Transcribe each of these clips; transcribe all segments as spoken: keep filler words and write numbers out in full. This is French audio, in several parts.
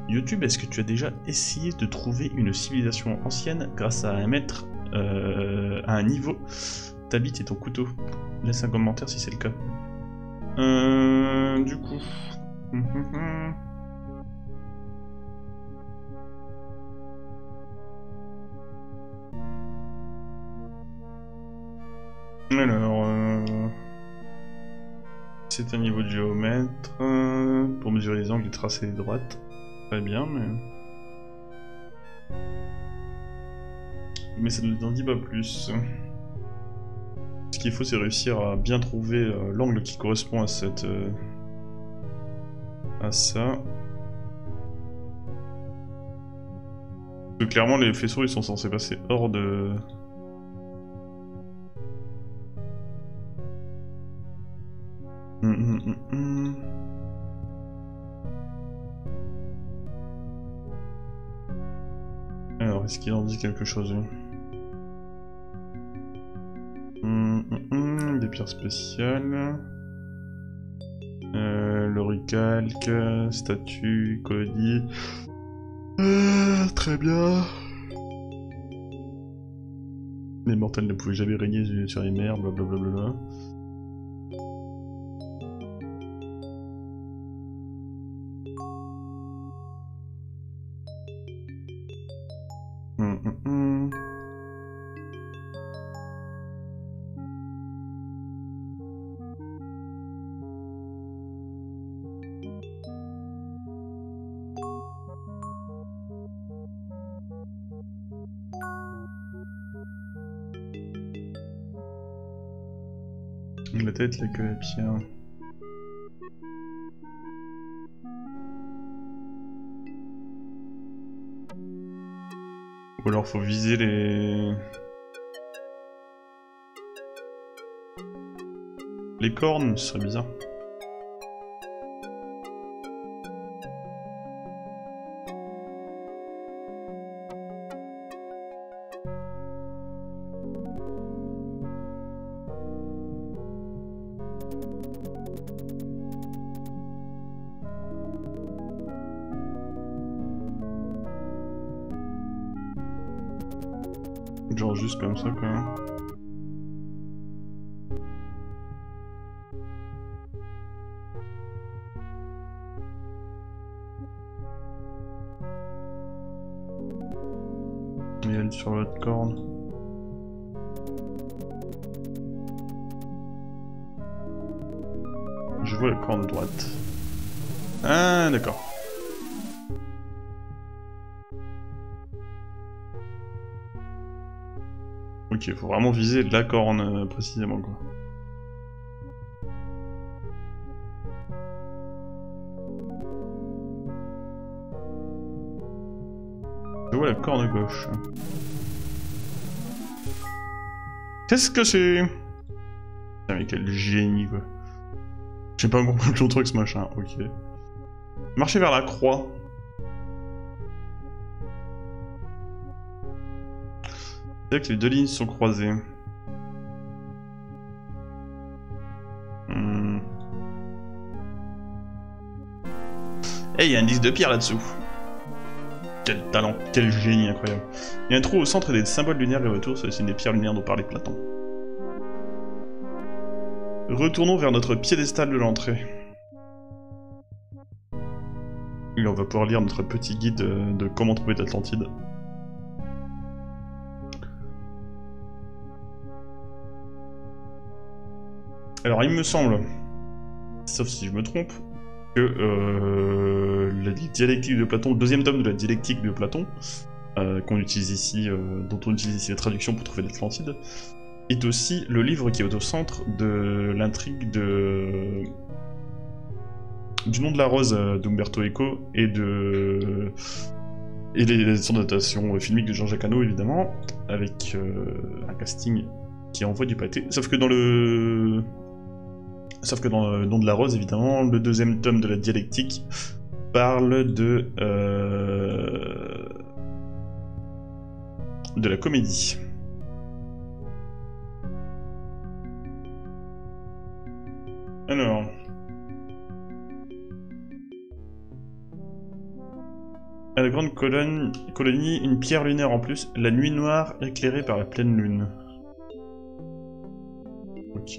YouTube, est-ce que tu as déjà essayé de trouver une civilisation ancienne grâce à un maître euh, à un niveau, ta bite et ton couteau? Laisse un commentaire si c'est le cas. Euh, du coup... Alors... Euh... C'est un niveau de géomètre... Euh, pour mesurer les angles, les tracés et les droites. Très bien, mais... Mais ça ne nous en dit pas plus. Ce qu'il faut, c'est réussir à bien trouver euh, l'angle qui correspond à cette... Euh, à ça. Parce que clairement, les faisceaux, ils sont censés passer hors de... Hum, hum, hum, hum. Alors, est-ce qu'il en dit quelque chose? hum, hum, hum, Des pierres spéciales. Euh, L'oricalque, statue, colodie. Euh, très bien. Les mortels ne pouvaient jamais régner sur les mers, blablabla. Hum, hum, hum. La tête, la queue, la pierre. Ou alors faut viser les... Les cornes, ce serait bizarre. Genre juste comme ça quoi. Et elle sur l'autre corne. Je vois la corne droite. Ah d'accord. Ok, faut vraiment viser la corne euh, précisément quoi. Je vois la corne gauche. Qu'est-ce que c'est? Putain mais quel génie quoi. J'ai pas compris le truc ce machin, ok. Marcher vers la croix. C'est que les deux lignes sont croisées. Hmm. Eh, hey, il y a un disque de pierre là-dessous. Quel talent, quel génie incroyable. Il y a un trou au centre et des symboles lunaires et autour, c'est une des pierres lunaires dont parlait Platon. Retournons vers notre piédestal de l'entrée. Et on va pouvoir lire notre petit guide de, de comment trouver l'Atlantide. Alors il me semble, sauf si je me trompe, que euh, la dialectique de Platon, le deuxième tome de la dialectique de Platon, euh, qu'on utilise ici, euh, dont on utilise ici la traduction pour trouver l'Atlantide, est aussi le livre qui est au centre de l'intrigue de... du nom de la rose d'Umberto Eco et de... et les son adaptation filmique de Jean-Jacques Hano évidemment, avec euh, un casting qui envoie du pâté, sauf que dans le... Sauf que dans le nom de la rose, évidemment, le deuxième tome de la dialectique parle de... Euh, de la comédie. Alors... À la grande colonne, colonie, une pierre lunaire en plus, la nuit noire éclairée par la pleine lune. Ok.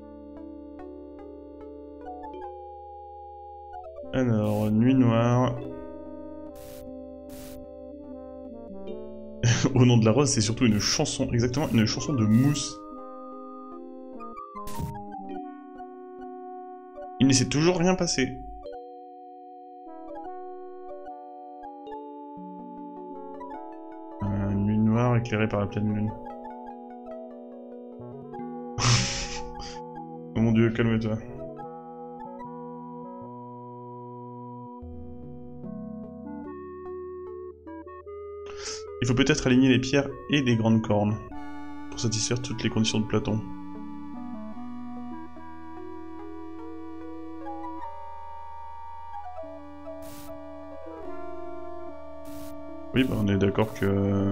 Alors, nuit noire. Au nom de la rose, c'est surtout une chanson, exactement, une chanson de Mousse. Il ne s'est toujours rien passé. Euh, nuit noire éclairée par la pleine lune. Oh mon dieu, calme-toi. Il faut peut-être aligner les pierres et les grandes cornes pour satisfaire toutes les conditions de Platon. Oui, bah on est d'accord que...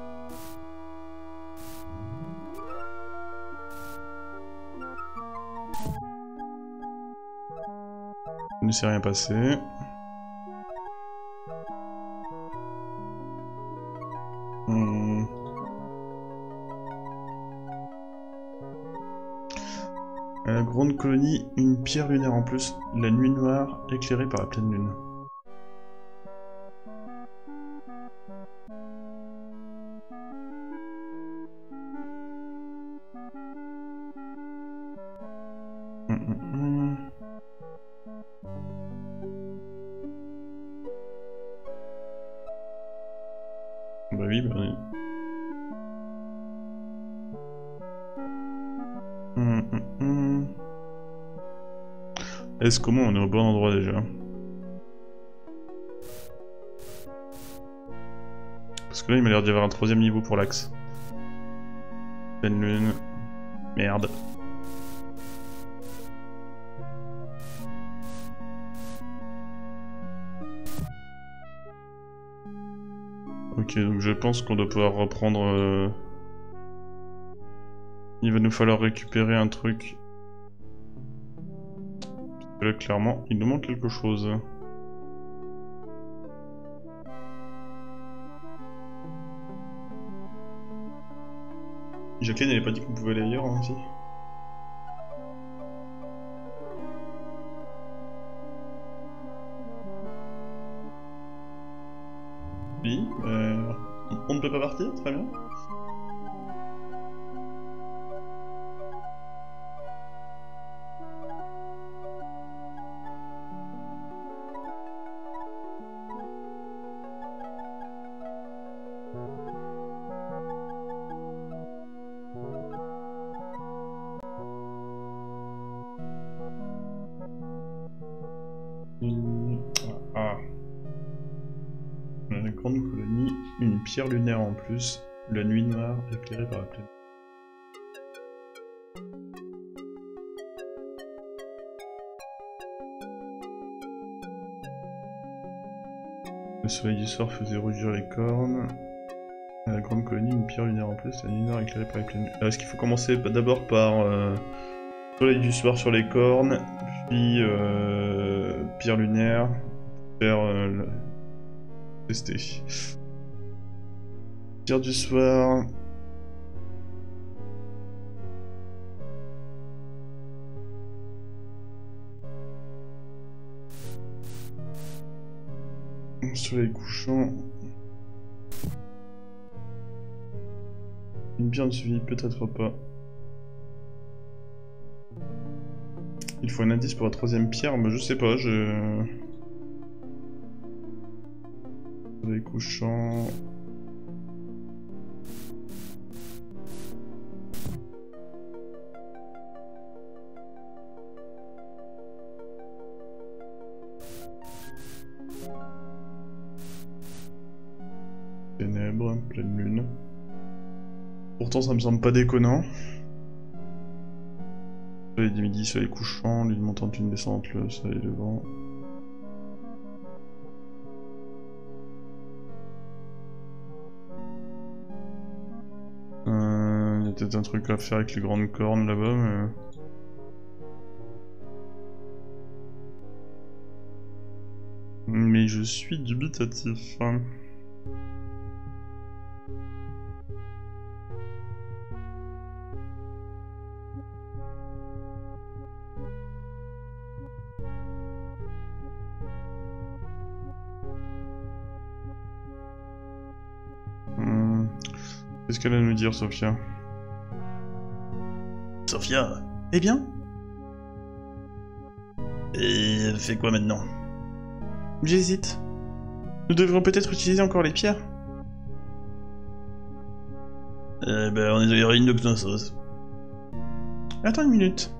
Il ne s'est rien passé. Hmm. À la grande colonie, une pierre lunaire en plus, la nuit noire éclairée par la pleine lune. Hum, hum, hum. Bah oui, bah oui. Hum, hum, hum. Est-ce comment on est au bon endroit déjà? Parce que là il m'a l'air d'y avoir un troisième niveau pour l'axe. Pleine lune. Merde. Ok, donc je pense qu'on doit pouvoir reprendre... Euh... Il va nous falloir récupérer un truc. Parce que là, clairement, il nous manque quelque chose. Jacqueline, elle avait pas dit qu'on pouvait aller ailleurs, hein, si? Oui, euh... on ne peut pas partir, très bien. Ah. La grande colonie, une pierre lunaire en plus, la nuit noire éclairée par la pleine. Le soleil du soir faisait rougir les cornes. À la grande colonie, une pierre lunaire en plus, la nuit noire éclairée par la pleine. Est-ce qu'il faut commencer d'abord par euh, soleil du soir sur les cornes, puis euh, pierre lunaire, faire euh, le... tester. Pierre du soir. Soleil couchant. Une bien suivie, peut-être pas. Il faut un indice pour la troisième pierre, mais je sais pas, je... Soleil couchant... Ténèbres, pleine lune. Pourtant ça me semble pas déconnant. Soleil du midi, soleil couchant, lune montante, lune descendante, le soleil levant. Euh, il y a peut-être un truc à faire avec les grandes cornes là-bas, mais... Mais Et je suis dubitatif. Hmm. Qu'est-ce qu'elle a à nous dire, Sophia? Sophia, Eh bien? et elle fait quoi maintenant? J'hésite. Nous devrions peut-être utiliser encore les pierres. Eh ben, on est dans les de Knossos. Attends une minute.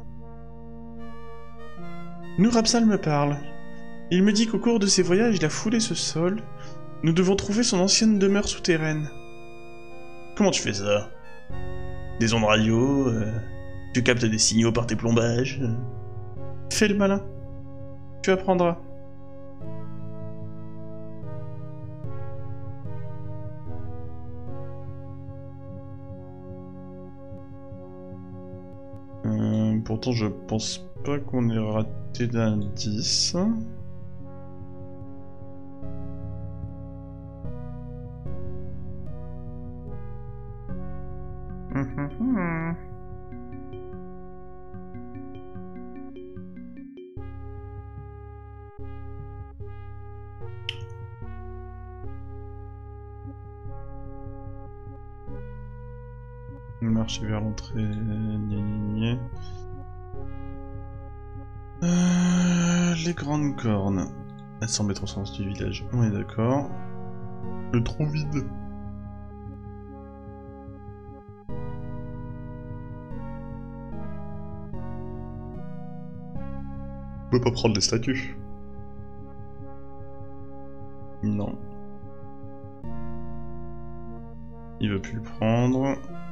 Nourabsal me parle. Il me dit qu'au cours de ses voyages, il a foulé ce sol. Nous devons trouver son ancienne demeure souterraine. Comment tu fais ça? Des ondes radio, euh, tu captes des signaux par tes plombages. euh. Fais le malin. Tu apprendras. Euh, pourtant, je pense pas qu'on ait raté d'indice. Hum, hum, hum. Marcher vers l'entrée. Euh, les grandes cornes. Elles semblent être au sens du village. On est d'accord. Le trou vide. On peut pas prendre les statues. Non. Il veut plus le prendre.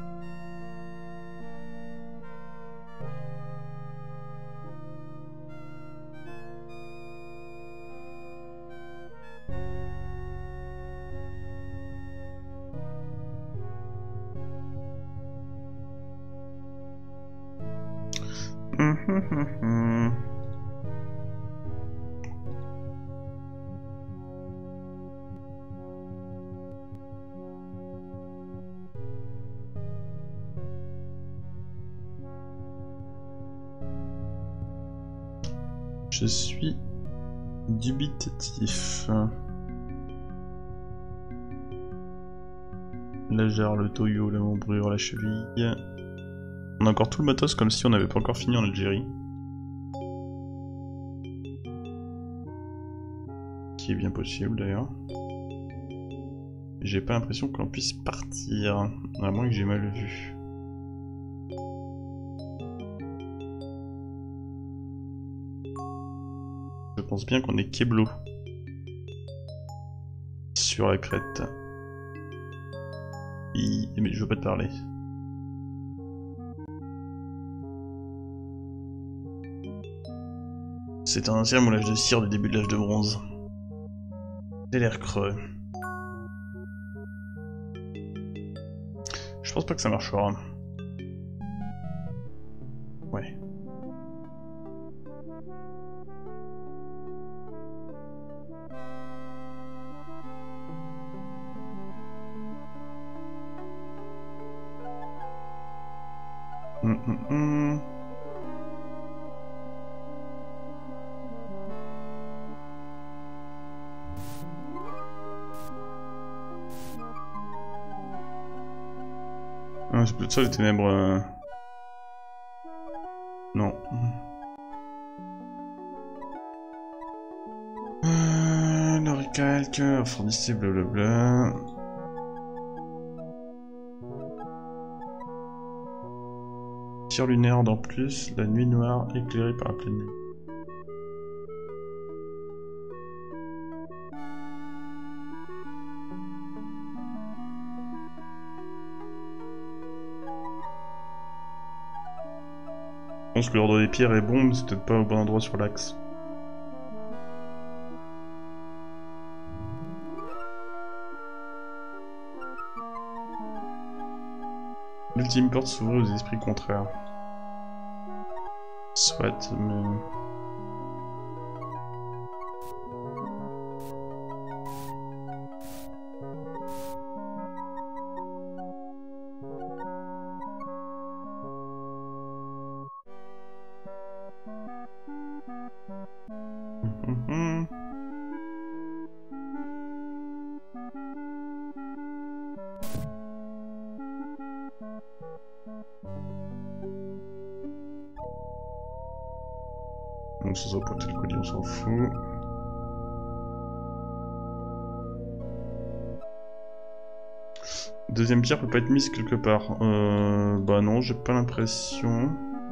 Hum, hum, hum, hum. Je suis dubitatif. La jarre, le toyo, la membrure, la cheville. On a encore tout le matos comme si on n'avait pas encore fini en Algérie. Qui est bien possible d'ailleurs. J'ai pas l'impression qu'on puisse partir, à moins que j'ai mal vu. Je pense bien qu'on est Keblo. Sur la crête. I... Mais je veux pas te parler. C'est un ancien moulage de cire du début de l'âge de bronze. J'ai l'air creux. Je pense pas que ça marchera. Ouais. Hum, hum, hum. Ah, c'est peut-être ça les ténèbres. Euh... Non. Euh, le recalque, fournissez blablabla. Tir lunaire d'en plus, la nuit noire éclairée par la pleine lune. Je pense que l'ordre des pierres est bon, mais c'est peut-être pas au bon endroit sur l'axe. L'ultime porte s'ouvrait aux esprits contraires. Soit, mais... Donc ça, ça va pointer le colis, on s'en fout. Deuxième pierre peut pas être mise quelque part. Euh, bah non, j'ai pas l'impression.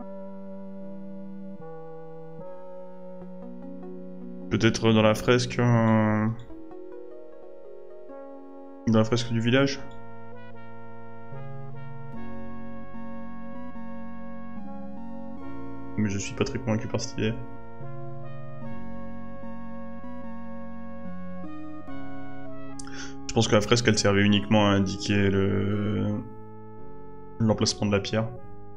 Peut-être dans la fresque... Euh... Dans la fresque du village. Mais je suis pas très convaincu par cette idée. Je pense que la fresque elle servait uniquement à indiquer le l'emplacement de la pierre.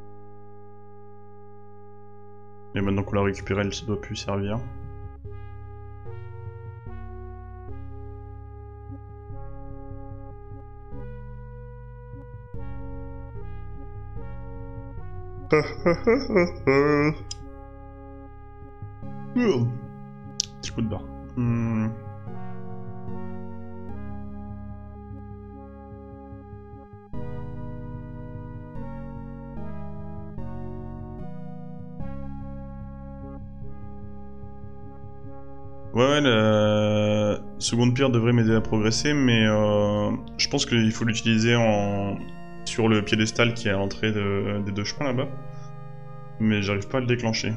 Et maintenant qu'on l'a récupérée, elle ne doit plus servir. Petit coup de barre. Hmm. Ouais, ouais, la seconde pierre devrait m'aider à progresser, mais euh, je pense qu'il faut l'utiliser en... sur le piédestal qui est à l'entrée de... des deux chemins là-bas. Mais j'arrive pas à le déclencher.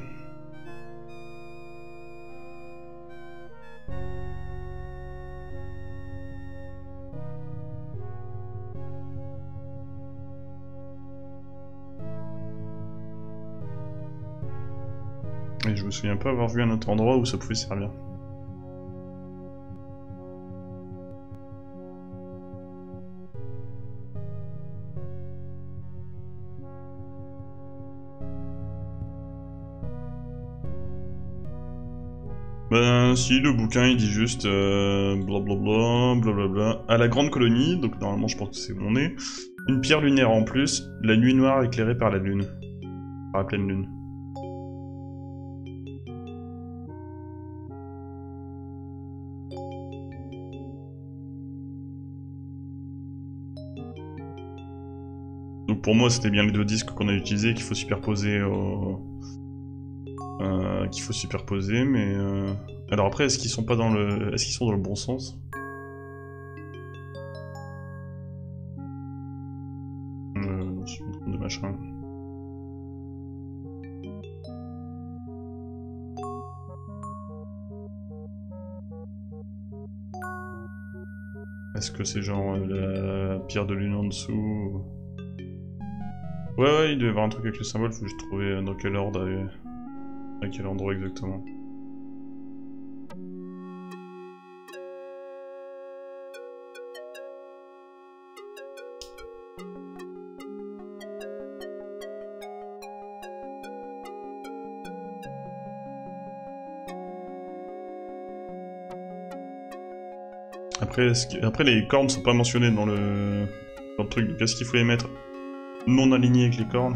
Et je me souviens pas avoir vu un autre endroit où ça pouvait servir. Ben si, le bouquin il dit juste euh, blablabla, blablabla, à la grande colonie, donc normalement je pense que c'est où on est, une pierre lunaire en plus, la nuit noire éclairée par la lune, par la pleine lune. Donc pour moi c'était bien les deux disques qu'on a utilisés qu'il faut superposer au... Euh, qu'il faut superposer, mais... Euh... Alors après, est-ce qu'ils sont pas dans le... Est-ce qu'ils sont dans le bon sens? euh, Je me trompe de machin. Est-ce que c'est genre euh, la pierre de lune en dessous? Ouais, ouais, il doit y avoir un truc avec le symbole, faut juste trouver dans quel ordre... Euh... à quel endroit exactement. Après, est-ce que... Après les cornes sont pas mentionnées dans le, dans le truc, donc est-ce qu'il faut les mettre non alignés avec les cornes?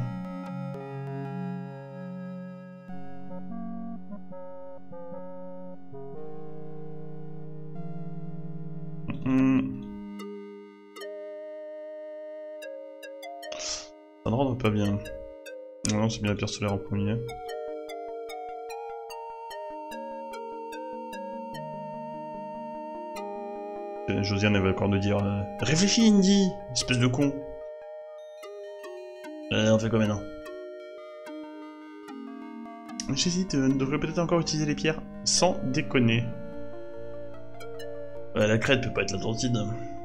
Ça ne rentre pas bien. Non, c'est bien la pierre solaire en premier. Josiane avait encore de dire euh, réfléchis Indy, espèce de con. Euh, on fait quoi maintenant? J'hésite, euh, on devrait peut-être encore utiliser les pierres. Sans déconner. Ouais, la crête peut pas être l'Atlantide.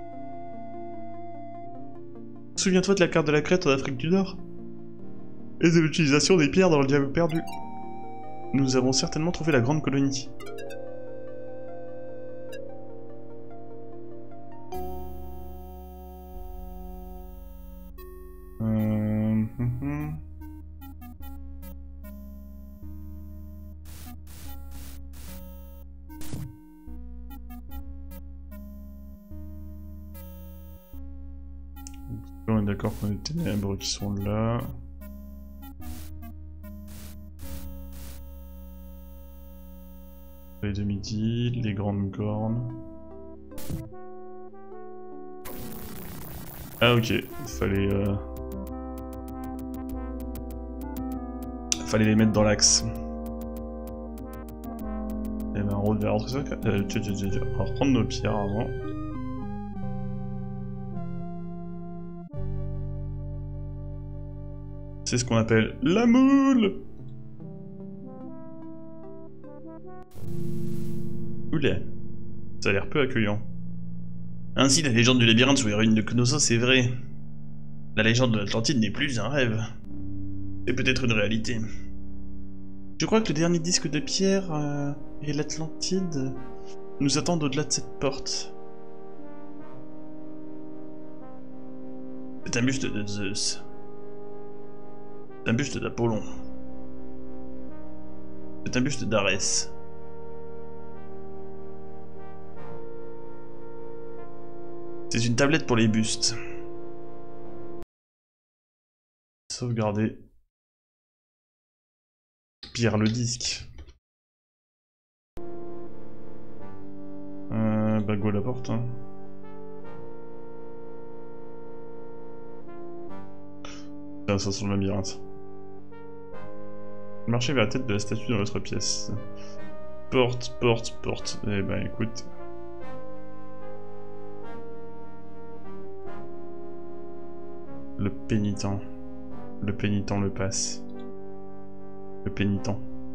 Souviens-toi de la carte de la Crète en Afrique du Nord et de l'utilisation des pierres dans le diable perdu. Nous avons certainement trouvé la grande colonie. Euh... Hum, hum. On est d'accord qu'on a des ténèbres qui sont là. Les de midi, les grandes cornes. Ah ok, il fallait... Euh... Fallait les mettre dans l'axe. route vers l'entrée secrète. Euh, tu, tu, tu, tu. On va reprendre nos pierres avant. C'est ce qu'on appelle la moule. Oula, ça a l'air peu accueillant. Ainsi, la légende du labyrinthe sous les ruines de Knossos est vraie. La légende de l'Atlantide n'est plus un rêve. C'est peut-être une réalité. Je crois que le dernier disque de pierre euh, et l'Atlantide nous attendent au-delà de cette porte. C'est un buste de Zeus. C'est un buste d'Apollon. C'est un buste d'Arès. C'est une tablette pour les bustes. Sauvegarder. Pire le disque. Euh, bah go à la porte. Hein. Ça, ça sent le labyrinthe. Marchez vers la tête de la statue dans votre pièce. Porte, porte, porte. Eh ben écoute. Le pénitent. Le pénitent le passe. Le pénitent.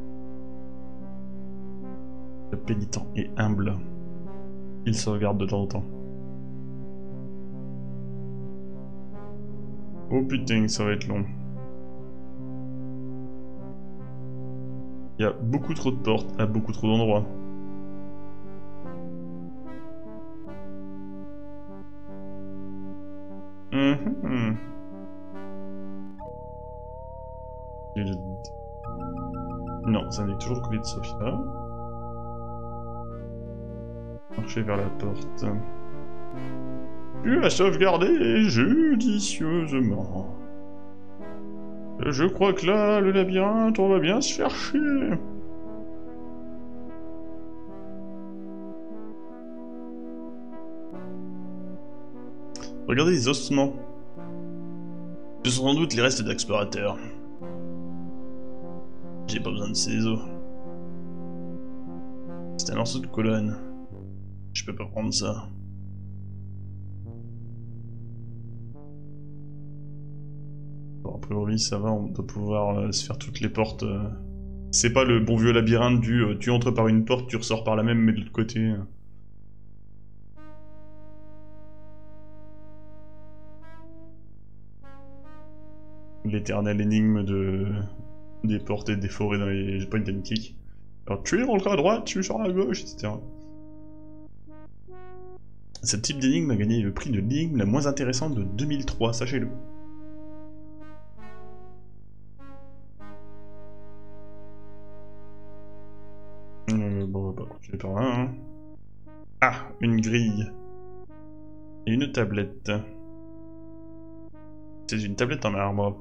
Le pénitent est humble. Il se regarde de temps en temps. Oh putain, ça va être long. Il y a beaucoup trop de portes à beaucoup trop d'endroits. Mmh. Non, ça indique toujours coller de Sophia. Marcher vers la porte. Tu as sauvegardé judicieusement. Je crois que là, le labyrinthe, on va bien se faire chier. Regardez les ossements. Ce sont sans doute les restes d'explorateurs. J'ai pas besoin de ces os. C'est un morceau de colonne. Je peux pas prendre ça. Bon, a priori, ça va, on doit pouvoir euh, se faire toutes les portes. Euh... C'est pas le bon vieux labyrinthe du euh, tu entres par une porte, tu ressors par la même, mais de l'autre côté. Euh... L'éternelle énigme de... des portes et des forêts dans les point and click. Alors tu es rentré à droite, tu sors à gauche, et cetera. Ce type d'énigme a gagné le prix de l'énigme la moins intéressante de deux mille trois, sachez-le. Euh, bon, on va pas continuer par là, hein. Ah, une grille. Et une tablette. C'est une tablette en marbre.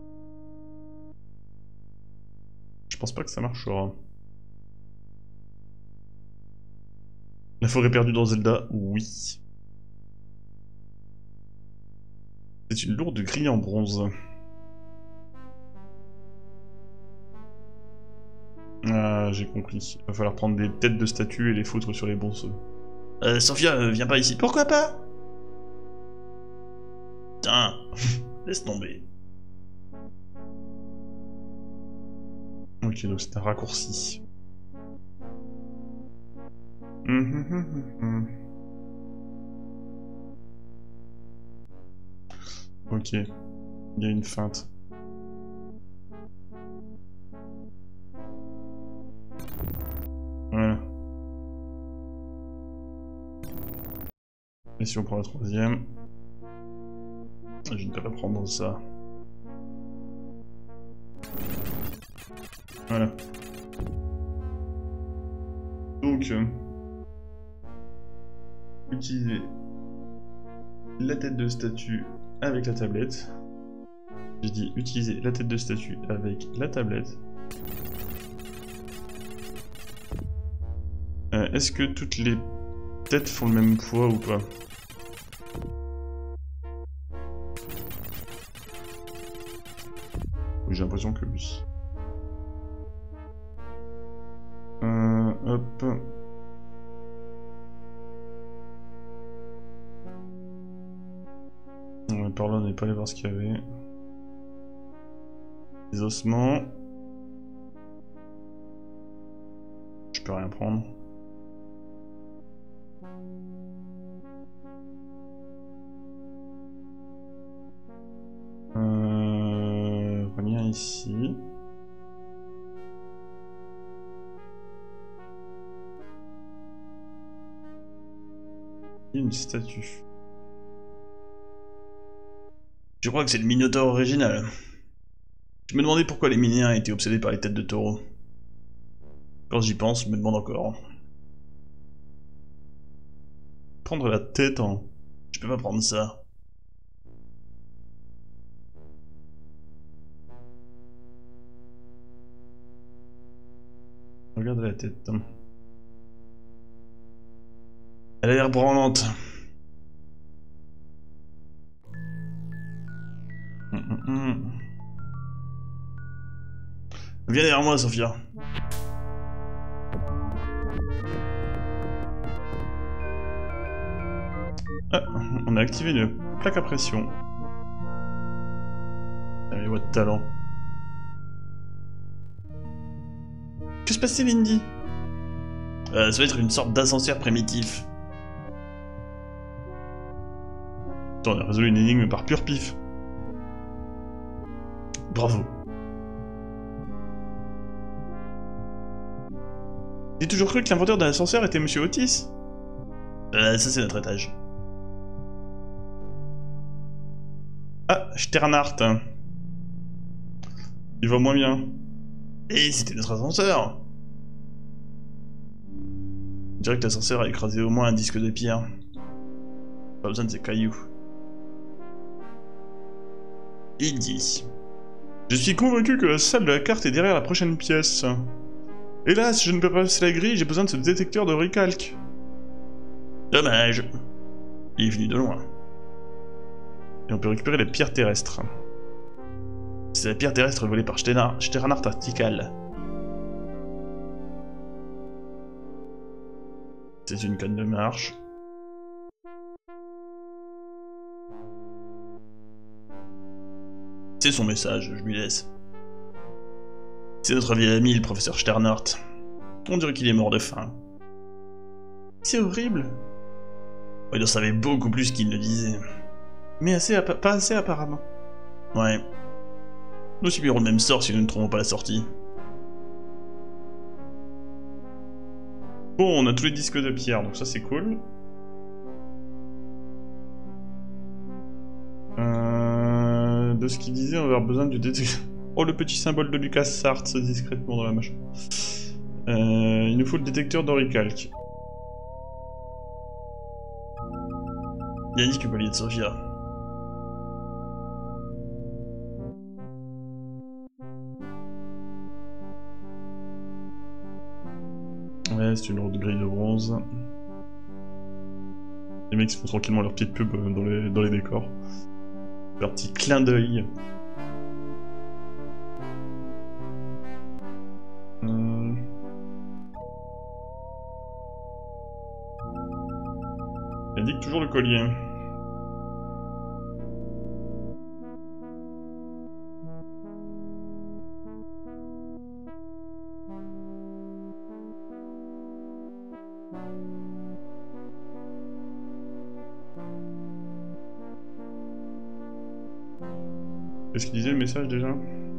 Je pense pas que ça marchera. La forêt perdue dans Zelda, oui. C'est une lourde grille en bronze. Ah, j'ai compris. Il va falloir prendre des têtes de statues et les foutre sur les bons. Euh, Sophia, euh, viens pas ici. Pourquoi pas? Putain, laisse tomber. Ok, donc c'est un raccourci. Mmh, mmh, mmh, mmh. Ok, il y a une feinte. Voilà. Et si on prend la troisième, je ne peux pas prendre ça. Voilà. Donc, euh, utiliser la tête de statue avec la tablette. J'ai dit utiliser la tête de statue avec la tablette. Euh, Est-ce que toutes les têtes font le même poids ou pas? J'ai l'impression que oui. Euh, hop. Ouais, par là, on n'est pas allé voir ce qu'il y avait. Des ossements. Je peux rien prendre. Euh... Reviens ici. Une statue. Je crois que c'est le Minotaure original. Je me demandais pourquoi les Minéens étaient obsédés par les têtes de taureau. Quand j'y pense, je me demande encore. Prendre la tête en... Je peux pas prendre ça. Regarde la tête. Elle a l'air branlante. Hum, hum, hum. Viens derrière moi, Sophia. Ah, on a activé une plaque à pression. Allez, what de talent. Que se passe-t-il, Indy? euh, Ça va être une sorte d'ascenseur primitif. Attends, on a résolu une énigme par pur pif. Bravo. J'ai toujours cru que l'inventeur de l'ascenseur était Monsieur Otis. Euh, ça c'est notre étage. Ah, Sternhardt. Il va moins bien. Et c'était notre ascenseur. Je dirais que l'ascenseur a écrasé au moins un disque de pierre. Pas besoin de ces cailloux. Il dit. Je suis convaincu que la salle de la carte est derrière la prochaine pièce. Hélas, je ne peux pas passer la grille, j'ai besoin de ce détecteur de recalque. Dommage. Il est venu de loin. Et on peut récupérer les pierres terrestres. C'est la pierre terrestre volée par Sternhardt à Tikal. C'est une canne de marche. C'est son message, je lui laisse. C'est notre vieil ami, le professeur Sternhardt. On dirait qu'il est mort de faim. C'est horrible. Il en savait beaucoup plus qu'il ne disait. Mais assez pas assez apparemment. Ouais. Nous subirons le même sort si nous ne trouvons pas la sortie. Bon, on a tous les disques de pierre, donc ça c'est cool. Euh, de ce qu'il disait, on va avoir besoin du détecteur... Oh, le petit symbole de LucasArts discrètement dans la machine. Euh, il nous faut le détecteur de recalque. Bien dit, Cubalier de Sophia. Ouais, c'est une autre grille de bronze. Les mecs font tranquillement leur petite pub dans les, dans les décors. Leur petit clin d'œil. Euh... Il indique toujours le collier. Qu'est-ce qu'il disait le message déjà?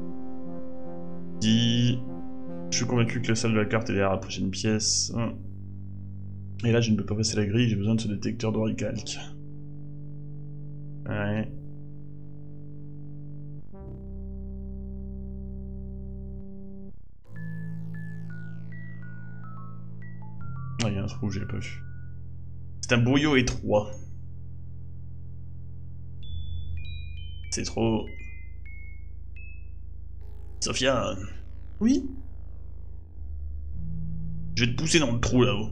Dit... Je suis convaincu que la salle de la carte est derrière la prochaine pièce. Et là je ne peux pas passer la grille, j'ai besoin de ce détecteur de recalque. Ouais. Ah, il y a un trou, j'ai pas vu. C'est un boyau étroit. C'est trop... Sophia... Oui? Je vais te pousser dans le trou là-haut.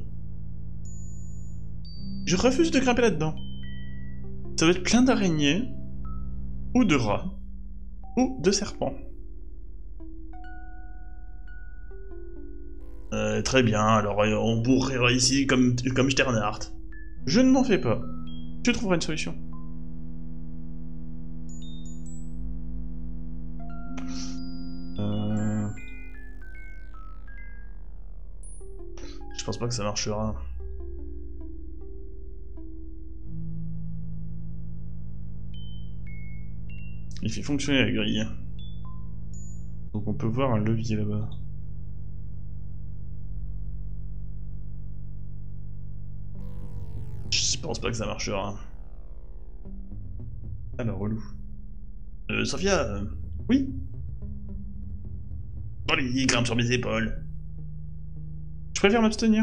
Je refuse de grimper là-dedans. Ça va être plein d'araignées, ou de rats, ou de serpents. Euh, très bien, alors euh, on bourrera ici comme, comme Sternhardt. Je ne m'en fais pas. Tu trouveras une solution. Euh... Je pense pas que ça marchera. Il fait fonctionner la grille. Donc on peut voir un levier là-bas. Je pense pas que ça marchera. Alors, relou. Euh, Sophia euh... Oui. Allez, grimpe sur mes épaules. Je préfère m'abstenir.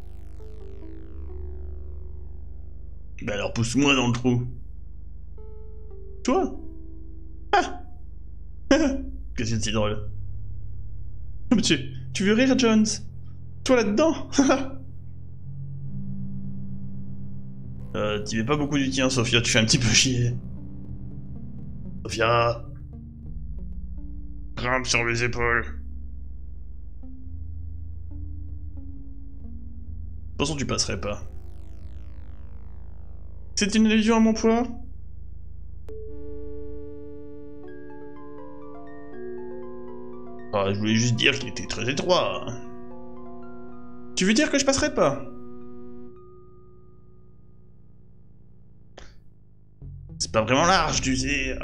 Bah alors pousse-moi dans le trou. Toi? Ah. Qu'est-ce que c'est si drôle? Mais tu, tu veux rire, Jones? Toi là-dedans? euh, T'y mets pas beaucoup du tien, Sophia, tu fais un petit peu chier. Sophia, grimpe sur mes épaules. De toute façon, tu passerais pas. C'est une allusion à mon poids? Ah, je voulais juste dire qu'il était très étroit. Tu veux dire que je passerai pas? C'est pas vraiment large, tu sais.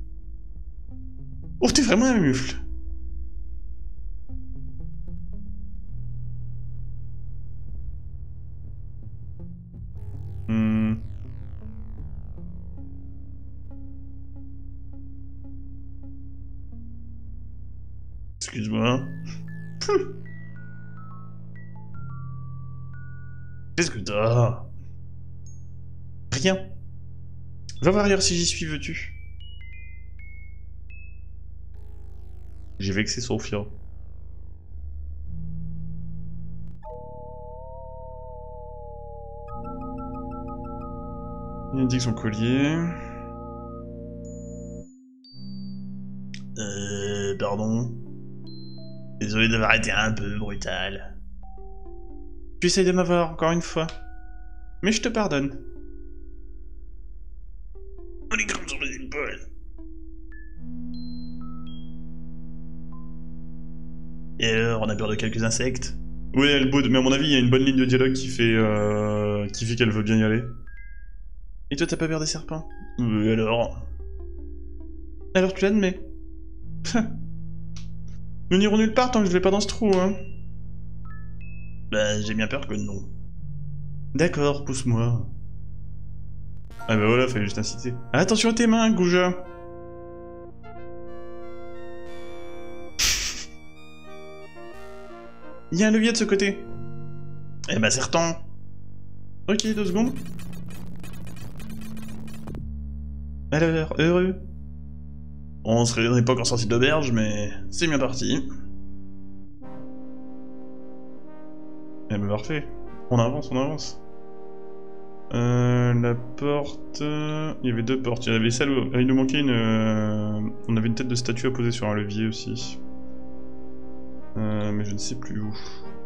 Oh, t'es vraiment un mufle. Hmm. Excuse-moi. Qu'est-ce que t'as? Rien. Va voir ailleurs si j'y suis, veux-tu? J'ai vexé Sophia. Il indique son collier. Euh... Pardon. Désolé d'avoir été un peu brutal. Tu essayes de m'avoir, encore une fois. Mais je te pardonne. Allez, grimpe sur mes épaules. Et alors, on a peur de quelques insectes? Oui, elle boude, mais à mon avis, il y a une bonne ligne de dialogue qui fait euh, qui fait qu'elle veut bien y aller. Et toi, t'as pas peur des serpents? Oui, alors? Alors tu l'admets. Nous n'irons nulle part tant que je vais pas dans ce trou, hein. Bah, j'ai bien peur que non. D'accord, pousse-moi. Ah bah voilà, fallait juste inciter. Ah, attention à tes mains, Gouja. Il y a un levier de ce côté. Eh bah, sertant. Ok, deux secondes. Alors, heureux. On serait on n'est pas encore sorti d'auberge, mais c'est bien parti. Eh ben parfait. On avance, on avance. Euh, la porte... Il y avait deux portes. Il y avait celle où... Il nous manquait une... euh, On avait une tête de statue à poser sur un levier aussi. Euh, mais je ne sais plus où.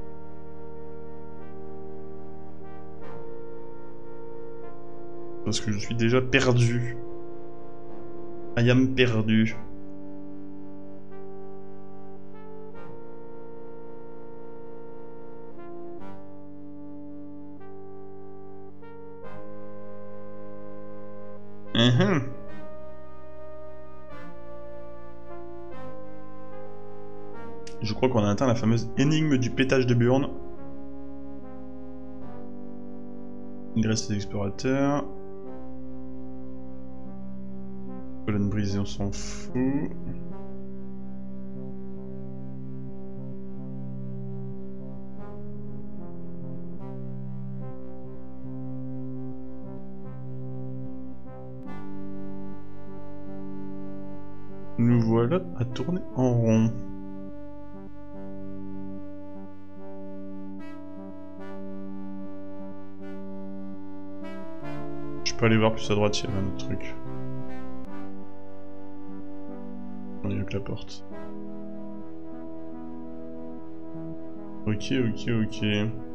Parce que je suis déjà perdu. I am perdu. Uhum. Je crois qu'on a atteint la fameuse énigme du pétage de burne. Il reste des explorateurs. Colonne brisée, on s'en fout. Nous voilà à tourner en rond. Je peux aller voir plus à droite, il y a un autre truc. Il y a que la porte. Ok, ok, ok.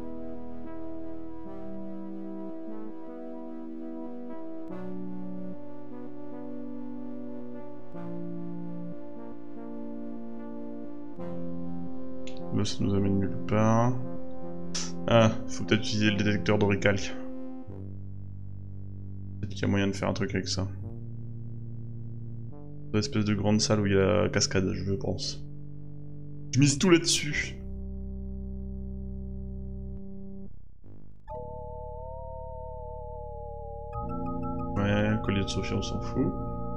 Là, ça nous amène nulle part. Ah, faut peut-être utiliser le détecteur de récalque. Peut-être qu'il y a moyen de faire un truc avec ça. L'espèce de grande salle où il y a la cascade, je pense. Je mise tout là-dessus. Ouais, collier de Sophia, on s'en fout.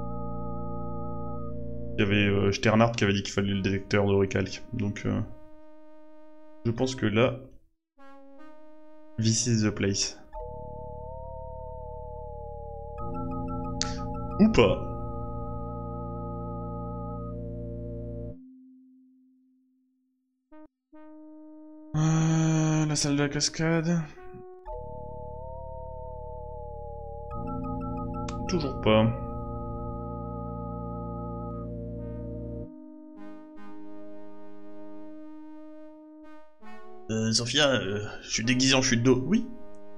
Il y avait euh, Sternhardt qui avait dit qu'il fallait le détecteur de récalque. Donc, euh, je pense que là, this is the place. Ou pas. Euh, la salle de la cascade. Toujours pas. Euh, Sophia, euh, je suis déguisé en chute d'eau. Oui.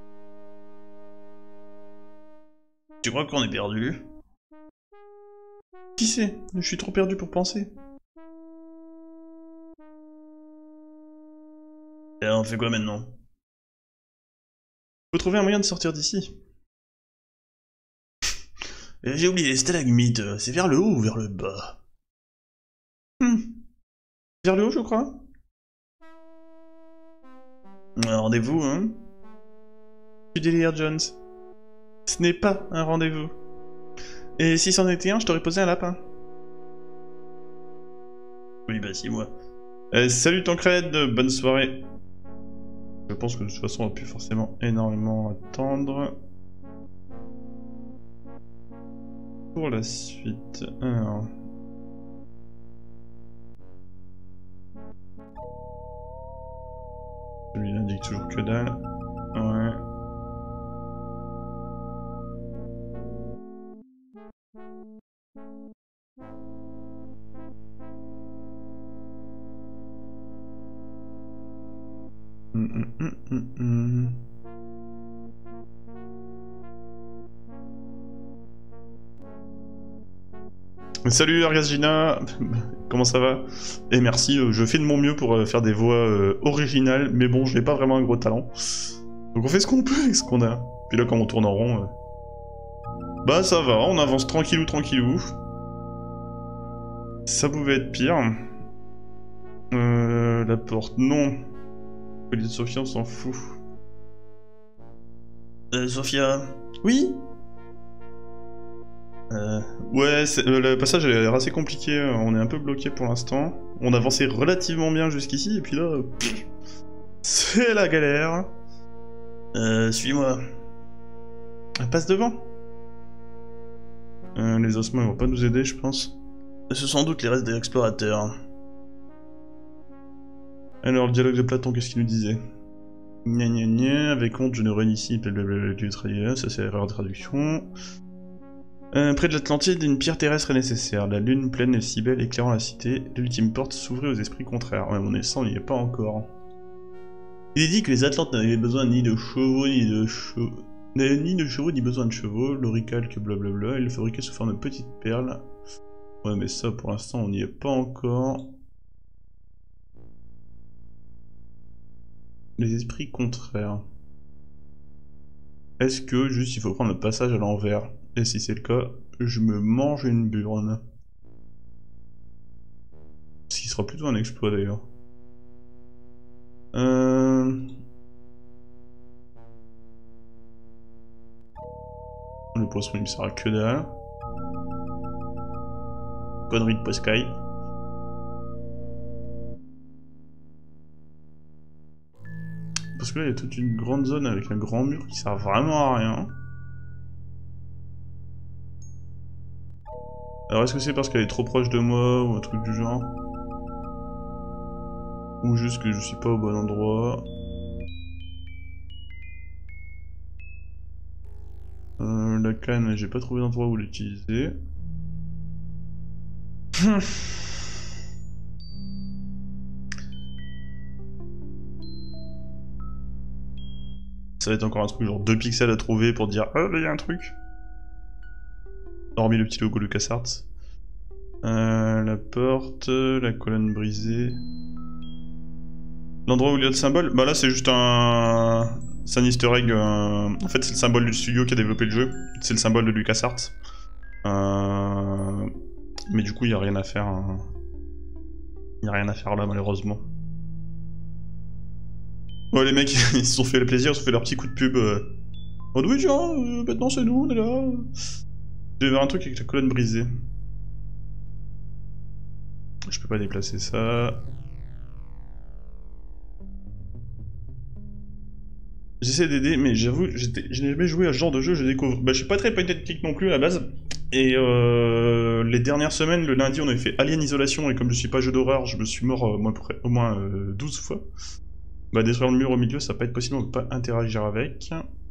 Tu crois qu'on est perdu? Qui sait? Je suis trop perdu pour penser. Et on fait quoi maintenant? Faut trouver un moyen de sortir d'ici. Euh, J'ai oublié les stalagmites. C'est vers le haut ou vers le bas? Hmm. Vers le haut, je crois. Un rendez-vous, hein? Tu délires, Jones. Ce n'est pas un rendez-vous. Et si c'en était un, je t'aurais posé un lapin. Oui, bah si, moi. Euh, salut Tancred, bonne soirée. Je pense que de toute façon on va plus forcément énormément attendre. Pour la suite. Alors. Celui-là indique toujours que dalle. Ouais. Hum, hum, hum, hum, hum. Salut Argasgina, comment ça va? Et merci, euh, je fais de mon mieux pour euh, faire des voix euh, originales, mais bon, je n'ai pas vraiment un gros talent. Donc on fait ce qu'on peut avec ce qu'on a. Puis là, quand on tourne en rond, euh... bah ça va, on avance tranquillou tranquillou. Ça pouvait être pire. Euh, la porte, non. Collier de Sophia, on s'en fout. Euh, Sophia? Oui? Euh... Ouais, euh, le passage a l'air assez compliqué, on est un peu bloqué pour l'instant. On avançait relativement bien jusqu'ici, et puis là... Pff, c'est la galère. Euh, suis-moi. Passe devant. Euh, les ossements ils vont pas nous aider, je pense. Ce sont sans doute les restes des explorateurs. Alors, le dialogue de Platon, qu'est-ce qu'il nous disait? Gna gna gna, avec honte, je ne règne ici, blablabla, du traduire, ça c'est l'erreur de traduction. Euh, près de l'Atlantide, une pierre terrestre est nécessaire. La lune pleine et si belle éclairant la cité, l'ultime porte s'ouvrait aux esprits contraires. Ouais, mon instant, on n'y est pas encore. Il est dit que les Atlantes n'avaient besoin ni de chevaux, ni de chevaux... Ni de chevaux, ni besoin de chevaux. L'oricalque, blablabla, il le fabriquait sous forme de petites perles. Ouais, mais ça, pour l'instant, on n'y est pas encore. Les esprits contraires. Est-ce que, juste, il faut prendre le passage à l'envers? Et si c'est le cas, je me mange une burne. Ce qui sera plutôt un exploit, d'ailleurs. Euh... Le poisson, il me sert à que dalle. Connerie de Poscaille. Parce que là, il y a toute une grande zone avec un grand mur qui sert vraiment à rien. Alors, est-ce que c'est parce qu'elle est trop proche de moi, ou un truc du genre? Ou juste que je suis pas au bon endroit? Euh, la canne, j'ai pas trouvé d'endroit où l'utiliser. Ça va être encore un truc genre deux pixels à trouver pour dire ah, là il y a un truc. Hormis le petit logo LucasArts. Euh, la porte, la colonne brisée. L'endroit où il y a le symbole, bah là c'est juste un... C'est un easter egg, euh... en fait c'est le symbole du studio qui a développé le jeu. C'est le symbole de LucasArts. Euh... Mais du coup il n'y a rien à faire. Hein. Il n'y a rien à faire là malheureusement. Ouais les mecs ils se sont fait le plaisir, ils se sont fait leur petit coup de pub. Euh... Oh oui tiens, euh, maintenant c'est nous, on est là. Il devait y avoir un truc avec la colonne brisée. Je peux pas déplacer ça. J'essaie d'aider, mais j'avoue, je n'ai jamais joué à ce genre de jeu, je découvre. Bah, je suis pas très point and click non plus à la base. Et euh, les dernières semaines, le lundi, on avait fait Alien Isolation, et comme je suis pas jeu d'horreur, je me suis mort euh, moi, au moins euh, douze fois. Bah, détruire le mur au milieu, ça va pas être possible, on peut pas interagir avec.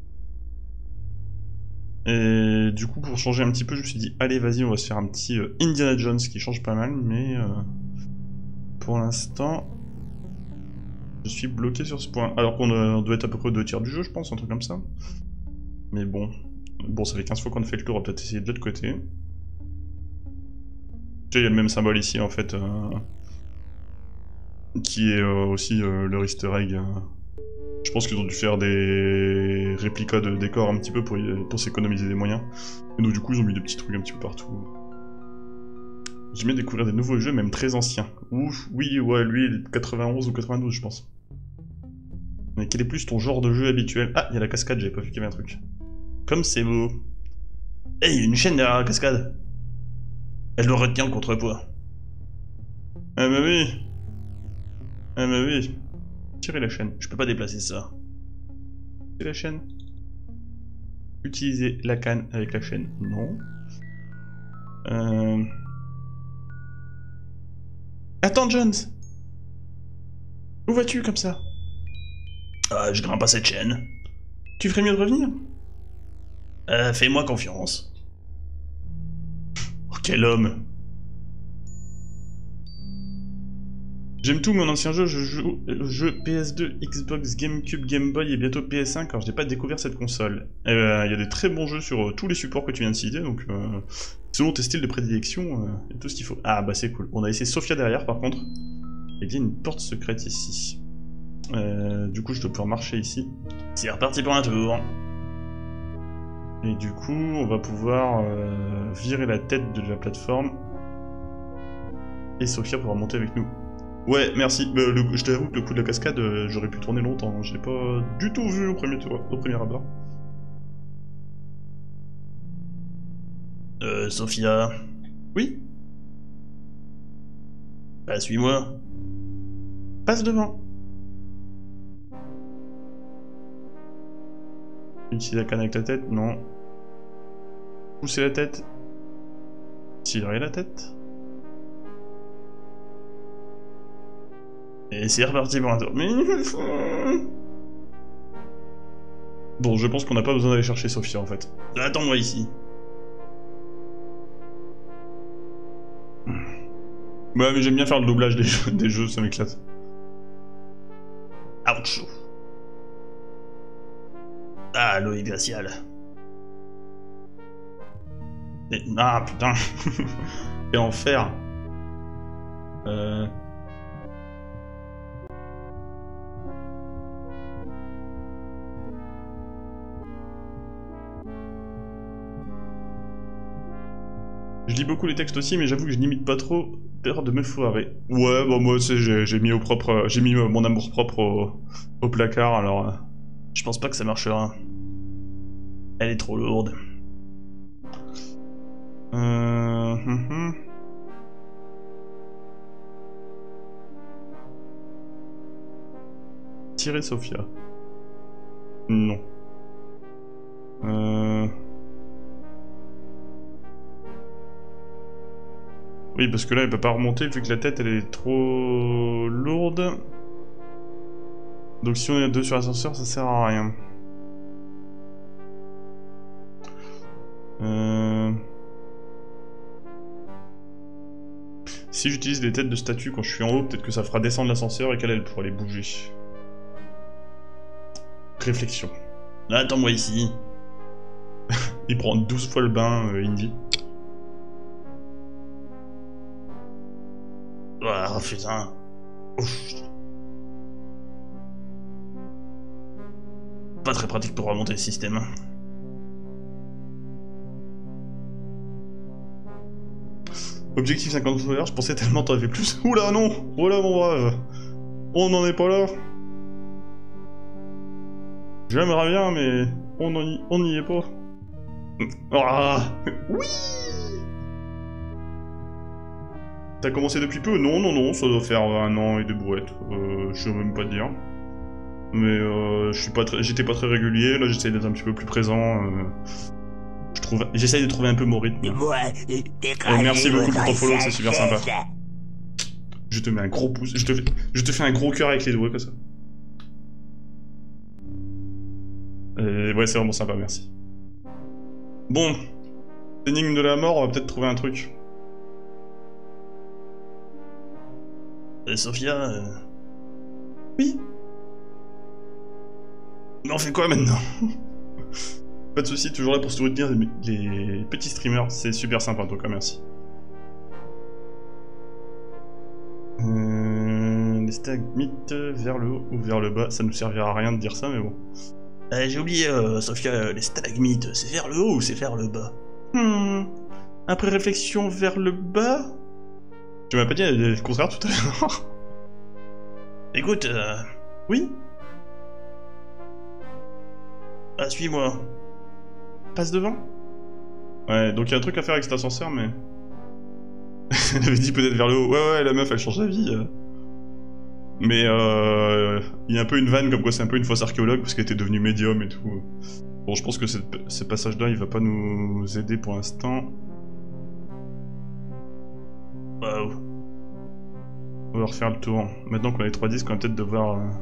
Et du coup, pour changer un petit peu, je me suis dit, allez, vas-y, on va se faire un petit euh, Indiana Jones qui change pas mal, mais euh, pour l'instant. Je suis bloqué sur ce point, alors qu'on doit être à peu près deux tiers du jeu, je pense, un truc comme ça. Mais bon, bon, ça fait quinze fois qu'on a fait le tour, on va peut-être essayer de l'autre côté. Tu sais, il y a le même symbole ici, en fait, euh, qui est euh, aussi euh, leur easter egg. Euh. Je pense qu'ils ont dû faire des réplicas de décors un petit peu pour, pour s'économiser des moyens. Et donc du coup, ils ont mis des petits trucs un petit peu partout. J'aime bien découvrir des nouveaux jeux, même très anciens. Ouf, oui, ouais, lui, il est de quatre-vingt-onze ou quatre-vingt-douze, je pense. Mais quel est plus ton genre de jeu habituel? Ah, il y a la cascade, j'avais pas vu qu'il y avait un truc. Comme c'est beau. Eh, hey, il y a une chaîne derrière la cascade. Elle doit retenir le contrepoids. Ah bah oui. Ah bah oui. Tirez la chaîne. Je peux pas déplacer ça. C'est la chaîne. Utiliser la canne avec la chaîne. Non. Euh... Attends, Jones. Où vas-tu comme ça? Ah, je grimpe à cette chaîne. Tu ferais mieux de revenir? Euh, fais-moi confiance. Oh, quel homme. J'aime tout mon ancien jeu, je joue au jeu P S deux, Xbox, GameCube, Game Boy et bientôt P S cinq, alors je n'ai pas découvert cette console. Il euh, y a des très bons jeux sur euh, tous les supports que tu viens de citer, donc euh, selon tes styles de prédilection, euh, y a tout ce qu'il faut. Ah bah c'est cool. On a essayé Sophia derrière par contre. Il y a une porte secrète ici. Euh, du coup je dois pouvoir marcher ici. C'est reparti pour un tour. Et du coup on va pouvoir euh, virer la tête de la plateforme. Et Sophia pourra monter avec nous. Ouais, merci. Euh, le, je t'avoue que le coup de la cascade, euh, j'aurais pu tourner longtemps. Je l'ai pas du tout vu au premier tour, au premier abord. Euh, Sophia. Oui? Bah, suis-moi. Passe devant. Utiliser la canne avec la tête? Non. Pousser la tête? Tirer la tête? Et c'est reparti pour un tour. Mais... Bon, je pense qu'on n'a pas besoin d'aller chercher Sophia en fait. Attends-moi ici. Ouais, mais j'aime bien faire le doublage des jeux, des jeux, ça m'éclate. Ouch. Ah, l'eau est glaciale. Et... Ah putain. Et enfer. Euh... Je lis beaucoup les textes aussi, mais j'avoue que je n'imite pas trop, peur de me foirer. Ouais, bah moi, tu sais, j'ai mis au propre, j'ai mis mon amour propre au, au placard, alors... Euh... Je pense pas que ça marchera. Elle est trop lourde. Euh... Hum, hum. Tirer Sophia. Non. Euh... Oui, parce que là, elle peut pas remonter vu que la tête, elle est trop lourde. Donc si on est à deux sur l'ascenseur, ça sert à rien. Euh... Si j'utilise des têtes de statues quand je suis en haut, peut-être que ça fera descendre l'ascenseur et qu'elle, elle pourra les bouger. Réflexion. Attends-moi ici. Il prend douze fois le bain, euh, Indy. Ah, putain. Ouf. Pas très pratique pour remonter le système. Objectif cinquante followers, je pensais tellement t'en avais plus. Oula non. Oula mon brave. On n'en est pas là. J'aimerais bien, mais on n'y on n'y est pas. Ah oui. T'as commencé depuis peu? Non, non, non, ça doit faire un an et des brouettes. Euh, je sais même pas te dire. Mais euh, je suis pas très, j'étais pas très régulier, là j'essaye d'être un petit peu plus présent. Euh, je trouve, j'essaye de trouver un peu mon rythme. Et merci beaucoup pour ton follow, c'est super sympa. Je te mets un gros pouce, je te fais, je te fais un gros cœur avec les doigts comme ça. Et ouais, c'est vraiment sympa, merci. Bon, énigme de la mort, on va peut-être trouver un truc. Et Sophia... Euh... Oui. Mais on fait quoi maintenant? Pas de soucis, toujours là pour soutenir les, les petits streamers, c'est super sympa en tout cas, merci. Euh, les stalagmites vers le haut ou vers le bas, ça nous servira à rien de dire ça, mais bon. Euh, J'ai oublié, euh, Sophia, les stalagmites, c'est vers le haut ou c'est vers le bas? Hmm. Après réflexion, vers le bas? Tu m'as pas dit le contraire tout à l'heure? Écoute, euh... oui? Ah, suis-moi. Passe devant? Ouais, donc il y a un truc à faire avec cet ascenseur, mais... Elle avait dit peut-être vers le haut. Ouais, ouais, la meuf, elle change d'avis. Euh... Mais euh... il y a un peu une vanne, comme quoi c'est un peu une fausse archéologue, parce qu'elle était devenue médium et tout. Bon, je pense que ce passage-là, il va pas nous aider pour l'instant. Waouh. On va refaire le tour. Maintenant qu'on a les trois disques, on va peut-être devoir... Euh...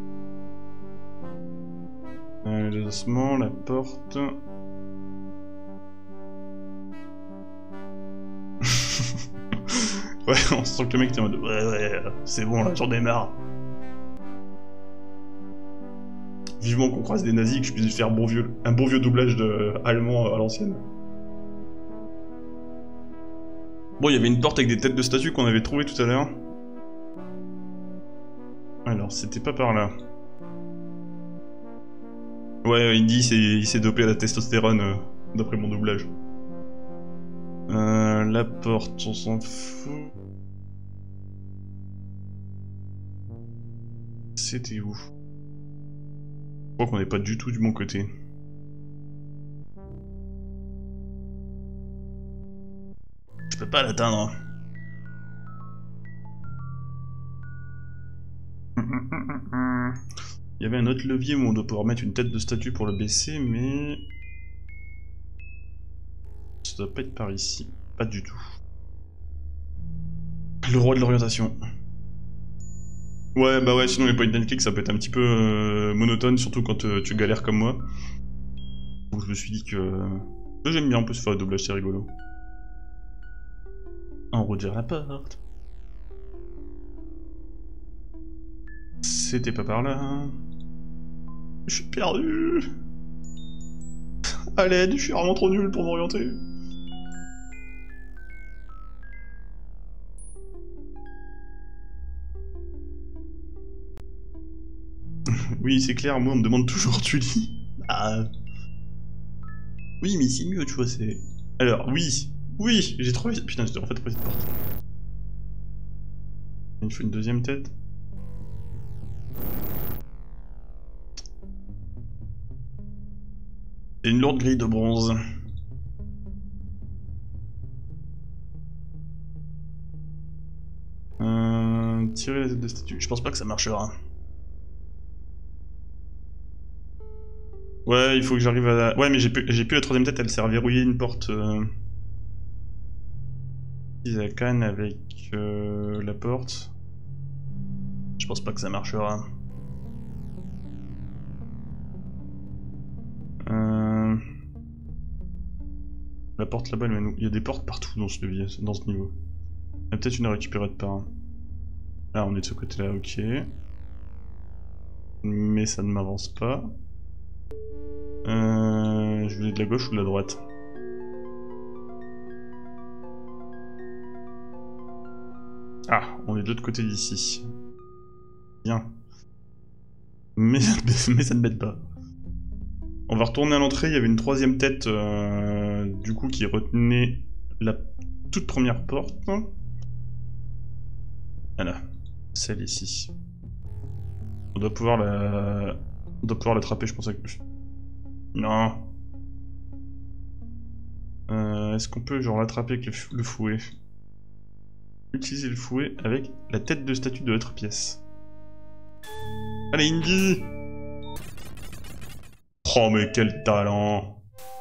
Euh, les ossements, la porte... Ouais, on sent que le mec est en mode... Ouais, ouais, c'est bon, là, j'en ai marre. Vivement qu'on croise des nazis, que je puisse faire bon vieux, un bon vieux doublage de allemand à l'ancienne. Bon, il y avait une porte avec des têtes de statues qu'on avait trouvées tout à l'heure. Alors, c'était pas par là. Ouais, il dit il s'est dopé à la testostérone, euh, d'après mon doublage. Euh, la porte, on s'en fout. C'était où? Je crois qu'on n'est pas du tout du bon côté. Je peux pas l'atteindre. Il y avait un autre levier où on doit pouvoir mettre une tête de statue pour le baisser, mais... ça doit pas être par ici. Pas du tout. Le roi de l'orientation. Ouais, bah ouais, sinon les point and click ça peut être un petit peu euh, monotone, surtout quand euh, tu galères comme moi. Donc je me suis dit que... Euh, j'aime bien un peu se faire le doublage, c'est rigolo. En route vers la porte. C'était pas par là. Je suis perdu. À l'aide, je suis vraiment trop nul pour m'orienter. Oui, c'est clair, moi on me demande toujours tu lis. Ah. Oui, mais c'est mieux, tu vois, c'est... Alors, oui, oui, j'ai trouvé... Putain, j'ai en fait trouvé cette porte. Il faut une deuxième tête. Et une lourde grille de bronze. Euh, tirer la tête de statue. Je pense pas que ça marchera. Ouais, il faut que j'arrive à la... Ouais, mais j'ai plus, j'ai plus la troisième tête, elle sert à verrouiller une porte. Euh... La canne avec euh, la porte. Je pense pas que ça marchera. Euh... La porte là-bas, elle mène où? Il y a des portes partout dans ce levier, dans ce niveau. Il y a peut-être une à récupérer de part. Là, on est de ce côté-là, ok. Mais ça ne m'avance pas. Euh, je voulais de la gauche ou de la droite? Ah, on est de l'autre côté d'ici. Bien. Mais, mais ça ne m'aide pas. On va retourner à l'entrée, il y avait une troisième tête, euh, du coup, qui retenait la toute première porte. Voilà, celle ici. On doit pouvoir la... On doit pouvoir l'attraper, je pense, avec... Non. Euh, Est-ce qu'on peut, genre, l'attraper avec le, le fouet? Utiliser le fouet avec la tête de statue de l'autre pièce. Allez, Indy! Oh, mais quel talent!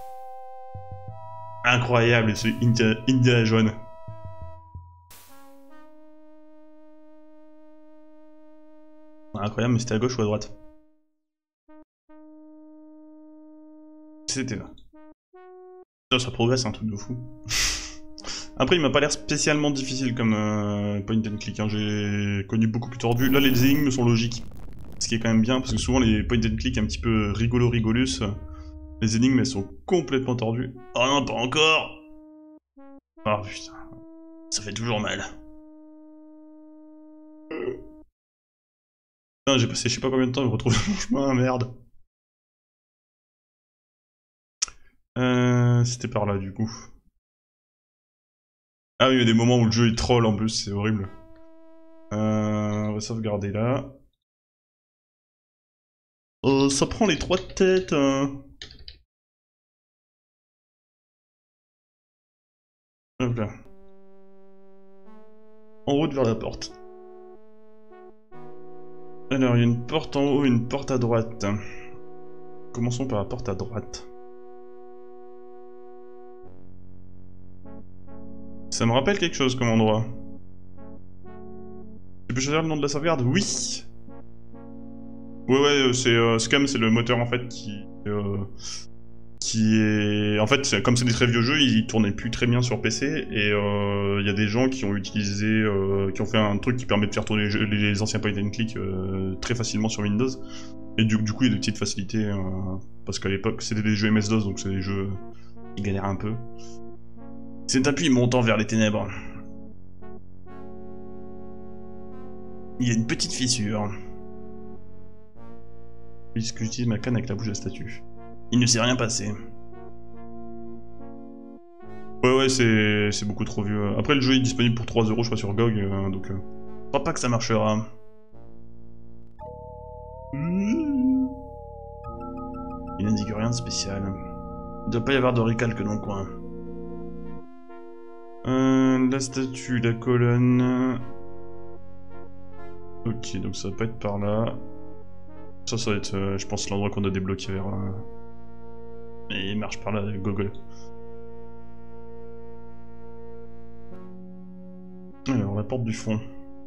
Incroyable, ce Indiana, Indiana Jones. Incroyable, mais c'était à gauche ou à droite? C'était là. Ça, ça progresse, un truc de fou. Après, il m'a pas l'air spécialement difficile comme euh, point and click. Hein. J'ai connu beaucoup plus tordu. Là, les énigmes sont logiques. Ce qui est quand même bien, parce que souvent, les point and click un petit peu rigolo-rigolus, les énigmes, elles sont complètement tordues. Oh non, pas encore! Oh putain, ça fait toujours mal. Putain, j'ai passé je sais pas combien de temps à me retrouver mon chemin, merde. Euh, C'était par là, du coup. Ah oui, il y a des moments où le jeu il troll en plus, c'est horrible. Euh, on va sauvegarder là. Euh, ça prend les trois têtes. Hein. Hop là. En route vers la porte. Alors, il y a une porte en haut et une porte à droite. Commençons par la porte à droite. Ça me rappelle quelque chose comme endroit. Tu peux choisir le nom de la sauvegarde? Oui. Ouais ouais, c'est euh, Scum, c'est le moteur en fait qui... Euh, qui est... En fait, comme c'est des très vieux jeux, ils tournaient plus très bien sur P C, et il euh, y a des gens qui ont utilisé... Euh, qui ont fait un truc qui permet de faire tourner les, jeux, les anciens point and click euh, très facilement sur Windows. Et du, du coup, il y a des petites facilités, euh, parce qu'à l'époque, c'était des jeux M S DOS, donc c'est des jeux qui galèrent un peu. C'est un puits montant vers les ténèbres. Il y a une petite fissure. Puisque j'utilise ma canne avec la bouche de la statue. Il ne s'est rien passé. Ouais ouais, c'est beaucoup trop vieux. Après, le jeu est disponible pour trois euros, je crois, sur G O G, euh, donc... Euh... Je crois pas que ça marchera. Mmh. Il n'indique rien de spécial. Il doit pas y avoir de recalque dans le coin. Euh, la statue, la colonne... Ok, donc ça va pas être par là. Ça, ça va être, euh, je pense, l'endroit qu'on a débloqué vers... Euh... Et il marche par là, Google. Alors, la porte du fond.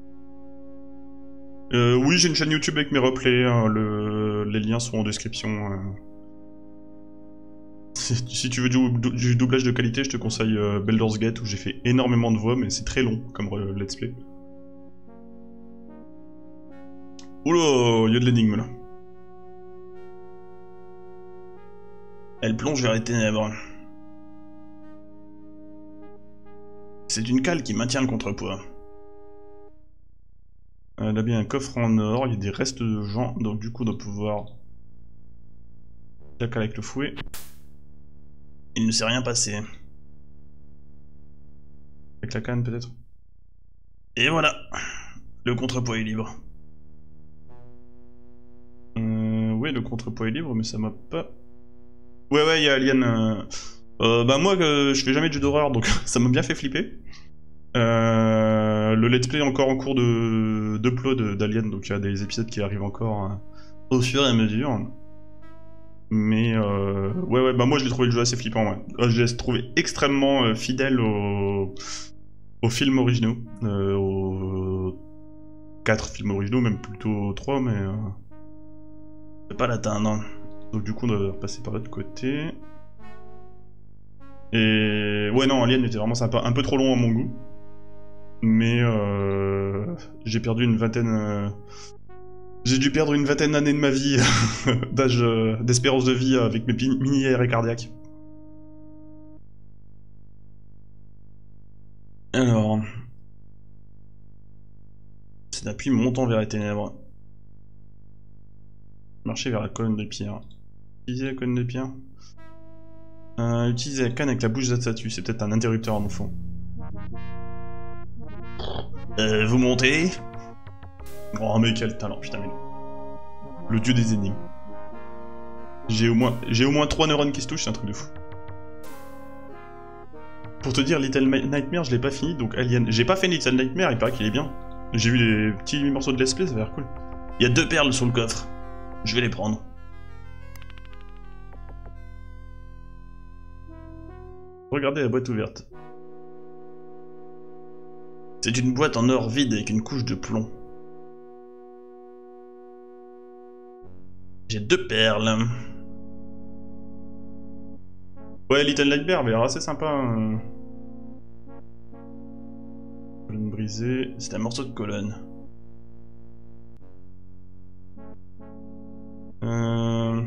Euh, oui, j'ai une chaîne YouTube avec mes replays, hein, le... les liens sont en description. Euh... Si tu veux du, du doublage de qualité, je te conseille euh, Baldur's Gate, où j'ai fait énormément de voix, mais c'est très long comme euh, let's play. Oula, il y a de l'énigme là. Elle plonge vers les ténèbres. C'est une cale qui maintient le contrepoids. Elle a bien un coffre en or, il y a des restes de gens, donc du coup on doit pouvoir... La cale avec le fouet. Il ne s'est rien passé. Avec la canne peut-être? Et voilà. Le contrepoids est libre. Euh, ouais, le contrepoids est libre, mais ça m'a pas... Ouais, ouais, il y a Alien. Euh... Euh, bah moi, euh, je fais jamais de jeu d'horreur, donc ça m'a bien fait flipper. Euh, le let's play est encore en cours de d'upload d'Alien, donc il y a des épisodes qui arrivent encore hein, au fur et à mesure. Mais euh, ouais, ouais, bah moi je l'ai trouvé le jeu assez flippant, ouais. Je l'ai trouvé extrêmement euh, fidèle aux, aux films originaux, euh, aux quatre films originaux, même plutôt trois, mais euh... je peux pas l'atteindre. Donc du coup on doit repasser par l'autre côté. Et ouais non, Alien était vraiment sympa, un peu trop long à mon goût. Mais euh... j'ai perdu une vingtaine... Euh... J'ai dû perdre une vingtaine d'années de ma vie, d'âge, euh, d'espérance de vie avec mes mini-arrêts cardiaques. Alors... C'est d'appui montant vers les ténèbres. Marcher vers la colonne de pierre. Utiliser la colonne de pierre. Euh, utiliser la canne avec la bouche de la statue, c'est peut-être un interrupteur à mon fond. Euh, vous montez? Oh mais quel talent, putain mais... Le dieu des énigmes. J'ai au moins j'ai au moins trois neurones qui se touchent, c'est un truc de fou. Pour te dire, Little Nightmare, je l'ai pas fini, donc Alien... J'ai pas fait Little Nightmare, il paraît qu'il est bien. J'ai vu les petits morceaux de let's play, ça a l'air cool. Il y a deux perles sur le coffre. Je vais les prendre. Regardez la boîte ouverte. C'est une boîte en or vide avec une couche de plomb. J'ai deux perles. Ouais, Little Nightmare avait l'air assez sympa. Hein. Colonne brisée. C'est un morceau de colonne. Euh...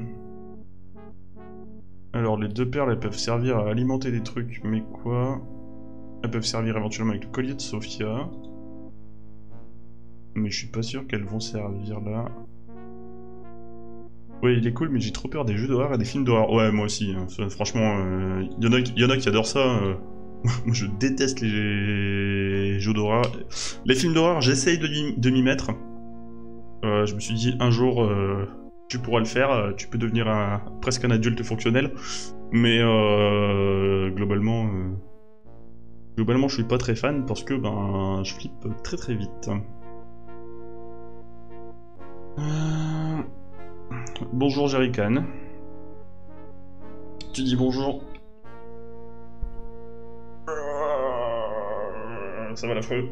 Alors, les deux perles, elles peuvent servir à alimenter des trucs, mais quoi? Elles peuvent servir éventuellement avec le collier de Sophia. Mais je suis pas sûr qu'elles vont servir là. Ouais, il est cool, mais j'ai trop peur des jeux d'horreur et des films d'horreur. Ouais, moi aussi. Hein. Franchement, il euh, y, en a, y en a qui adorent ça. Euh... Moi, je déteste les jeux d'horreur. Les films d'horreur, j'essaye de m'y mettre. Euh, je me suis dit, un jour, euh, tu pourras le faire. Tu peux devenir un, presque un adulte fonctionnel. Mais euh, globalement, euh, globalement, je suis pas très fan parce que ben, je flippe très très vite. Euh... Bonjour Jerrycan. Tu dis bonjour. Ça va la frère.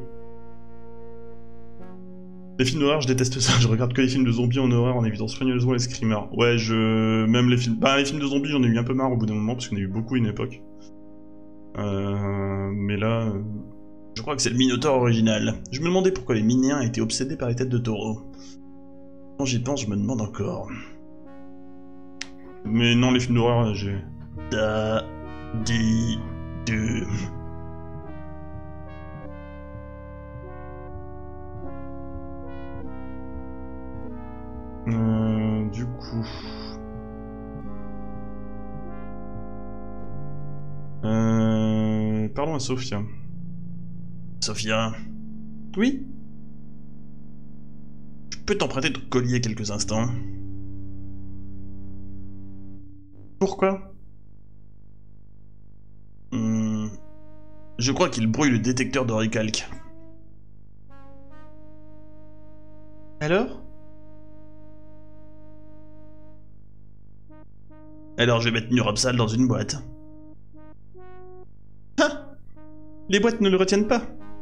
Les films d'horreur, je déteste ça. Je regarde que les films de zombies en horreur en évitant soigneusement les screamers. Ouais, je... Même les films... Bah, les films de zombies, j'en ai eu un peu marre au bout d'un moment, parce qu'on a eu beaucoup à une époque. Euh... Mais là... Je crois que c'est le Minotaure original. Je me demandais pourquoi les Minéens étaient obsédés par les têtes de taureau. Quand j'y pense, je me demande encore. Mais non, les films d'horreur, j'ai... Da... Di... Du... Euh, du coup... Euh... Parlons à Sophia. Sophia... Oui? Je peux t'emprunter ton collier quelques instants? Pourquoi? hmm... Je crois qu'il brouille le détecteur d'oricalque. Alors? Alors je vais mettre Nurapsal dans une boîte. Ah! Les boîtes ne le retiennent pas.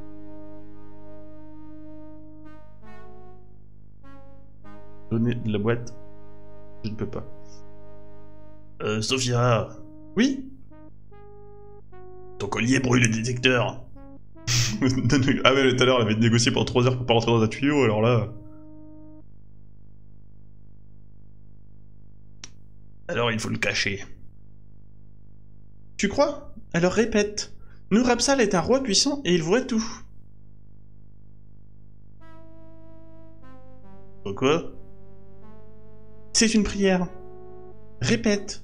Donner de la boîte? Je ne peux pas. Euh, Sophia... Oui? Ton collier brûle le détecteur. Ah ouais, tout à l'heure, elle avait négocié pendant trois heures pour pas rentrer dans un tuyau, alors là... Alors il faut le cacher. Tu crois? Alors répète. Nurapsal est un roi puissant et il voit tout. Pourquoi? C'est une prière. Répète.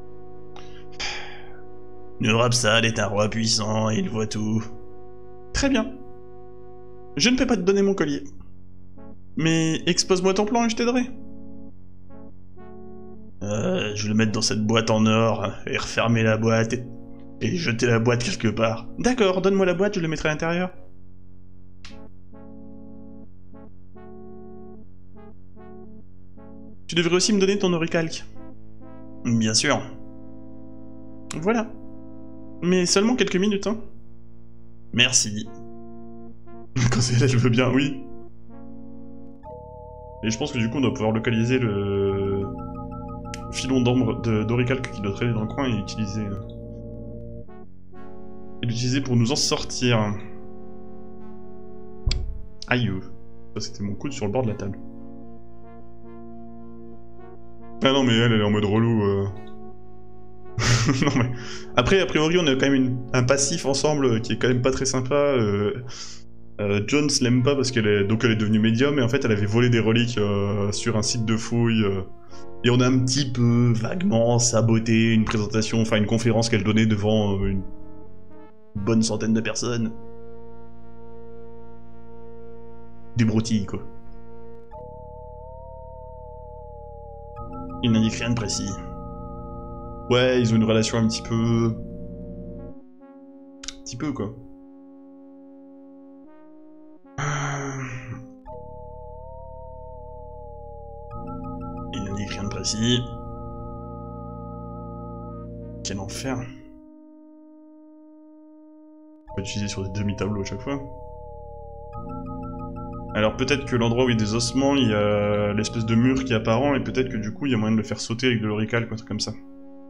Nurapsal est un roi puissant et il voit tout. Très bien. Je ne peux pas te donner mon collier. Mais expose-moi ton plan et je t'aiderai. Euh, je vais le mettre dans cette boîte en or et refermer la boîte et, et jeter la boîte quelque part. D'accord, donne-moi la boîte, je le mettrai à l'intérieur. Tu devrais aussi me donner ton oricalque. Bien sûr. Voilà. Mais seulement quelques minutes, hein. Merci. Quand c'est elle, je veux bien, oui. Et je pense que du coup, on doit pouvoir localiser le... filon d'ombre d'oricalque qui doit traîner dans le coin et utiliser... Et l'utiliser pour nous en sortir. Aïe. Ça, c'était mon coude sur le bord de la table. Ah non, mais elle, elle est en mode relou. Euh... non, mais... Après, a priori, on a quand même une... un passif ensemble qui est quand même pas très sympa. Euh... Euh, Jones l'aime pas parce qu'elle est... Donc elle est devenue médium, et en fait, elle avait volé des reliques euh, sur un site de fouille. Euh... Et on a un petit peu, vaguement, saboté une présentation, enfin une conférence qu'elle donnait devant euh, une bonne centaine de personnes. Des broutilles, quoi. Il n'indique rien de précis. Ouais, ils ont une relation un petit peu... Un petit peu, quoi. Il n'indique rien de précis. Quel enfer. On peut utiliser sur des demi-tableaux à chaque fois. Alors peut-être que l'endroit où il y a des ossements, il y a l'espèce de mur qui est apparent, et peut-être que du coup il y a moyen de le faire sauter avec de l'orical, quoi, un truc comme ça.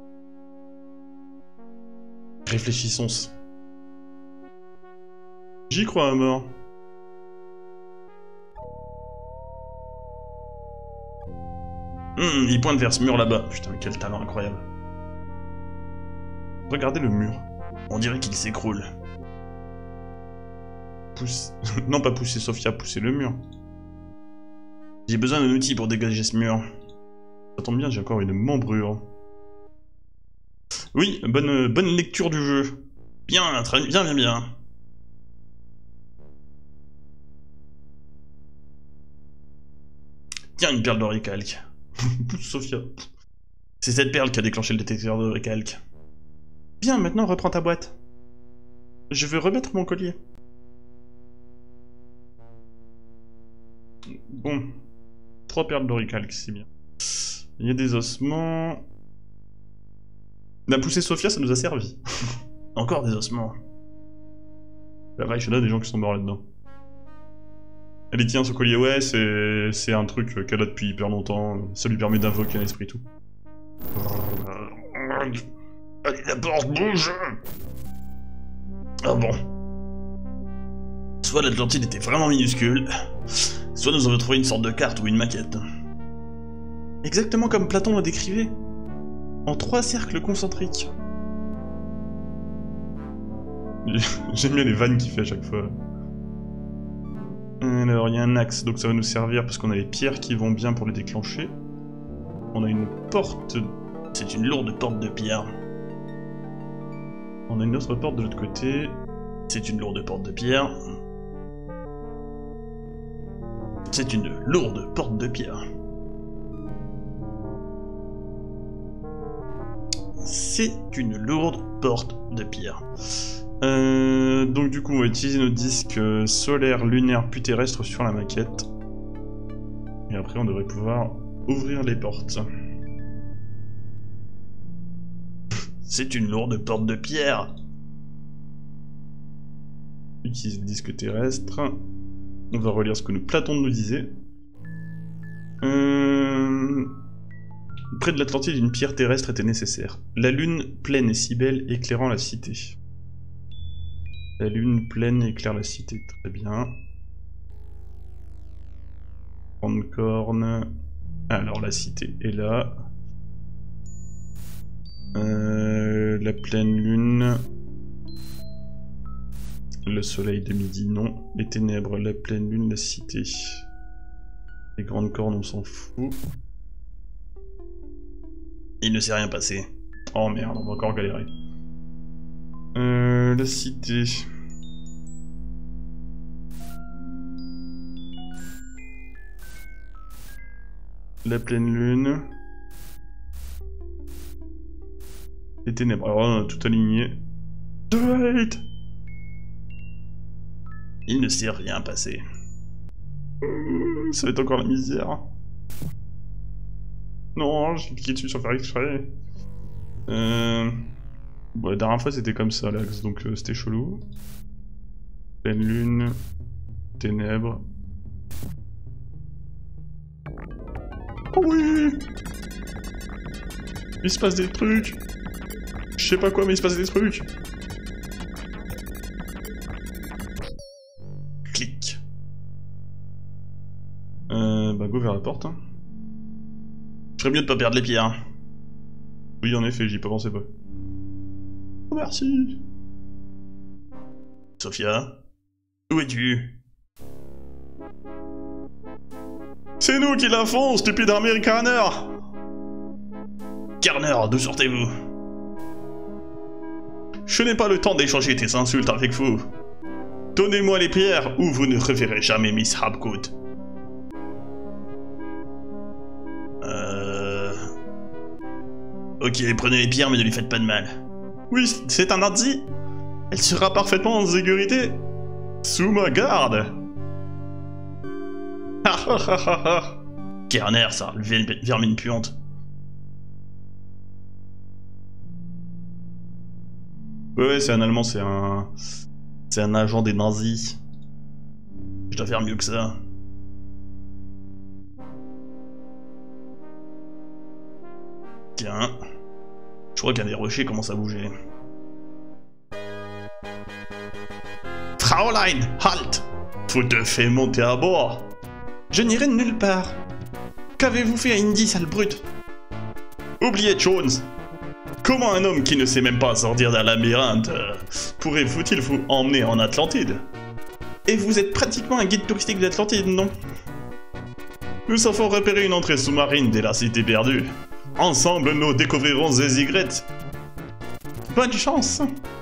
Réfléchissons. J'y crois à mort. Hum, il pointe vers ce mur là-bas. Putain, quel talent incroyable. Regardez le mur. On dirait qu'il s'écroule. Pousse... non, pas pousser Sophia, pousser le mur. J'ai besoin d'un outil pour dégager ce mur. Ça tombe bien, j'ai encore une membrure. Oui, bonne, bonne lecture du jeu. Bien, très bien, bien, bien. Tiens, une perle d'oricalque. Pousse Sophia. C'est cette perle qui a déclenché le détecteur d'oricalque. Bien, maintenant reprends ta boîte. Je veux remettre mon collier. Bon. Trois perles d'oricalque, c'est bien. Il y a des ossements... On a poussé Sophia, ça nous a servi. Encore des ossements. La vache, il y en a des gens qui sont morts là-dedans. Elle y tient ce collier, ouais, c'est un truc qu'elle a depuis hyper longtemps. Ça lui permet d'invoquer un esprit tout. Allez, la porte bouge. Ah bon. Soit l'Atlantide était vraiment minuscule, soit nous avons trouvé une sorte de carte ou une maquette. Exactement comme Platon le décrivait. En trois cercles concentriques. J'aime bien les vannes qu'il fait à chaque fois. Alors, il y a un axe, donc ça va nous servir parce qu'on a les pierres qui vont bien pour les déclencher. On a une porte... C'est une lourde porte de pierre. On a une autre porte de l'autre côté. C'est une lourde porte de pierre. C'est une lourde porte de pierre. C'est une lourde porte de pierre. Euh, donc du coup, on va utiliser nos disques solaires, lunaires, puis terrestres sur la maquette. Et après, on devrait pouvoir ouvrir les portes. C'est une lourde porte de pierre. Utilise le disque terrestre. On va relire ce que nous, Platon nous disait. Euh... Près de l'Atlantide, une pierre terrestre était nécessaire. La lune pleine et si belle, éclairant la cité. La lune pleine éclaire la cité, très bien. Grande corne. Alors la cité est là. Euh, la pleine lune. Le soleil de midi, non. Les ténèbres, la pleine lune, la cité. Les grandes cornes, on s'en fout. Il ne s'est rien passé. Oh merde, on va encore galérer. Euh, la cité. La pleine lune. Les ténèbres. Alors on a tout aligné. Wait. Il ne s'est rien passé. Ça va être encore la misère. Non, j'ai cliqué dessus sans faire exprès. Euh... Bon, la dernière fois c'était comme ça l'axe, donc euh, c'était chelou. Pleine lune, ténèbres. Oh oui! Il se passe des trucs! Je sais pas quoi, mais il se passe des trucs! Clic. Euh, bah go vers la porte. Hein. Je ferais mieux de pas perdre les pierres. Oui, en effet, j'y ai pas pensé pas. Oh, merci. Sophia, où es-tu? C'est nous qui la font, stupide américaner. Kerner, d'où sortez-vous? Je n'ai pas le temps d'échanger tes insultes avec vous. Donnez-moi les pierres ou vous ne reverrez jamais Miss Hapgood. Euh... Ok, prenez les pierres mais ne lui faites pas de mal. Oui, c'est un nazi. Elle sera parfaitement en sécurité. Sous ma garde. Ha ha ha ha ha. Kerner, ça, le vermine puante. Ouais, ouais, c'est un Allemand, c'est un... C'est un agent des nazis. Je dois faire mieux que ça. Tiens. Je crois qu'un des rochers commence à bouger. Fraulein, halt! Vous devez monter à bord. Je n'irai nulle part. Qu'avez-vous fait à Indy, sale brute? Oubliez Jones. Comment un homme qui ne sait même pas sortir d'un labyrinthe euh, pourrait-il vous emmener en Atlantide? Et vous êtes pratiquement un guide touristique d'Atlantide, non? Nous savons repérer une entrée sous-marine dès la cité perdue. Ensemble, nous découvrirons Zezigret. Bonne chance!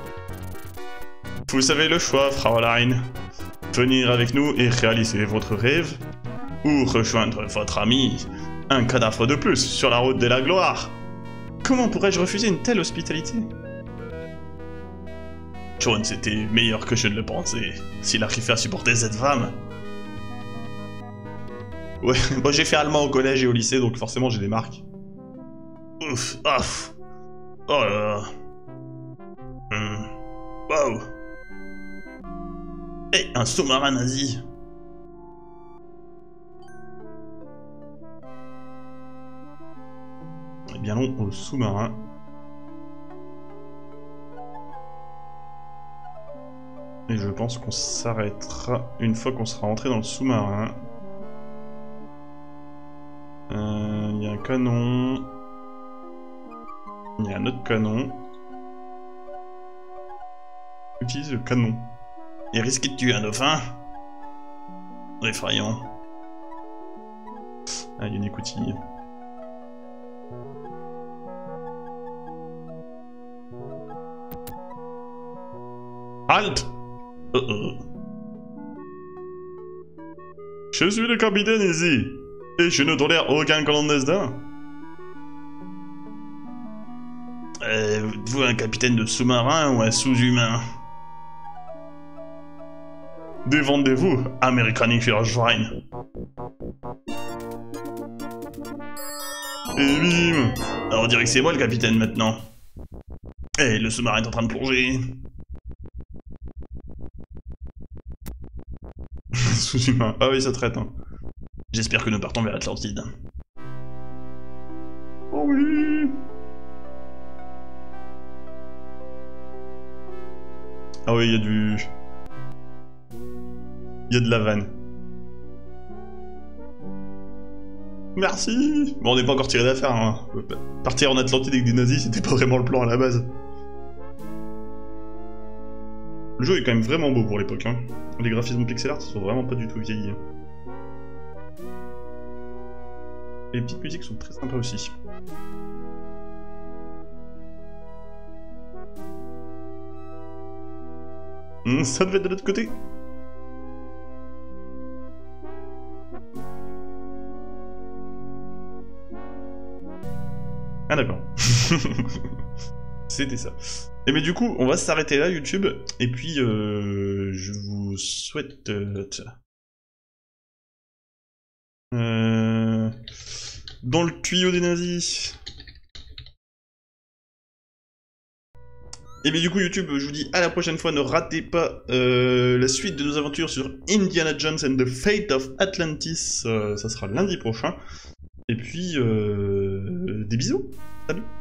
Vous avez le choix, Fraulein. Venir avec nous et réaliser votre rêve, ou rejoindre votre ami, un cadavre de plus sur la route de la gloire. Comment pourrais-je refuser une telle hospitalité? Jones était meilleur que je ne le pensais, s'il arrivait à supporter cette femme. Ouais, bon, j'ai fait allemand au collège et au lycée, donc forcément j'ai des marques. Ouf, ouf. Oh là là. Hmm. Wow. Eh, un sous-marin nazi. Eh bien non, au sous-marin. Et je pense qu'on s'arrêtera une fois qu'on sera entré dans le sous-marin. Il euh, y a un canon. Il y a un autre canon. Utilise le canon. Et risquer de tuer un dauphin? Effrayant. Ah, il y a une écoutille. Halt! Oh oh. Je suis le capitaine ici, et je ne tolère aucun clandestin. Euh, vous un capitaine de sous-marin ou un sous-humain? Défendez-vous, Amerikanischer Schwein. Et bim! Alors on dirait que c'est moi le capitaine maintenant. Eh, le sous-marin est en train de plonger. Sous-humain. Ah oui, ça traite. Hein. J'espère que nous partons vers l'Atlantide. Oh oui! Ah oui, il y a du... Il y a de la vanne. Merci! Bon, on n'est pas encore tiré d'affaire. Hein. Partir en Atlantide avec des nazis, c'était pas vraiment le plan à la base. Le jeu est quand même vraiment beau pour l'époque. Hein. Les graphismes pixel art sont vraiment pas du tout vieillis. Les petites musiques sont très sympas aussi. Mmh, ça devait être de l'autre côté. Ah d'accord. C'était ça. Et mais du coup, on va s'arrêter là, YouTube. Et puis, euh, je vous souhaite... Euh, euh, dans le tuyau des nazis. Et bien du coup, YouTube, je vous dis à la prochaine fois. Ne ratez pas euh, la suite de nos aventures sur Indiana Jones and the Fate of Atlantis. Euh, ça sera lundi prochain. Et puis, euh, des bisous. Salut.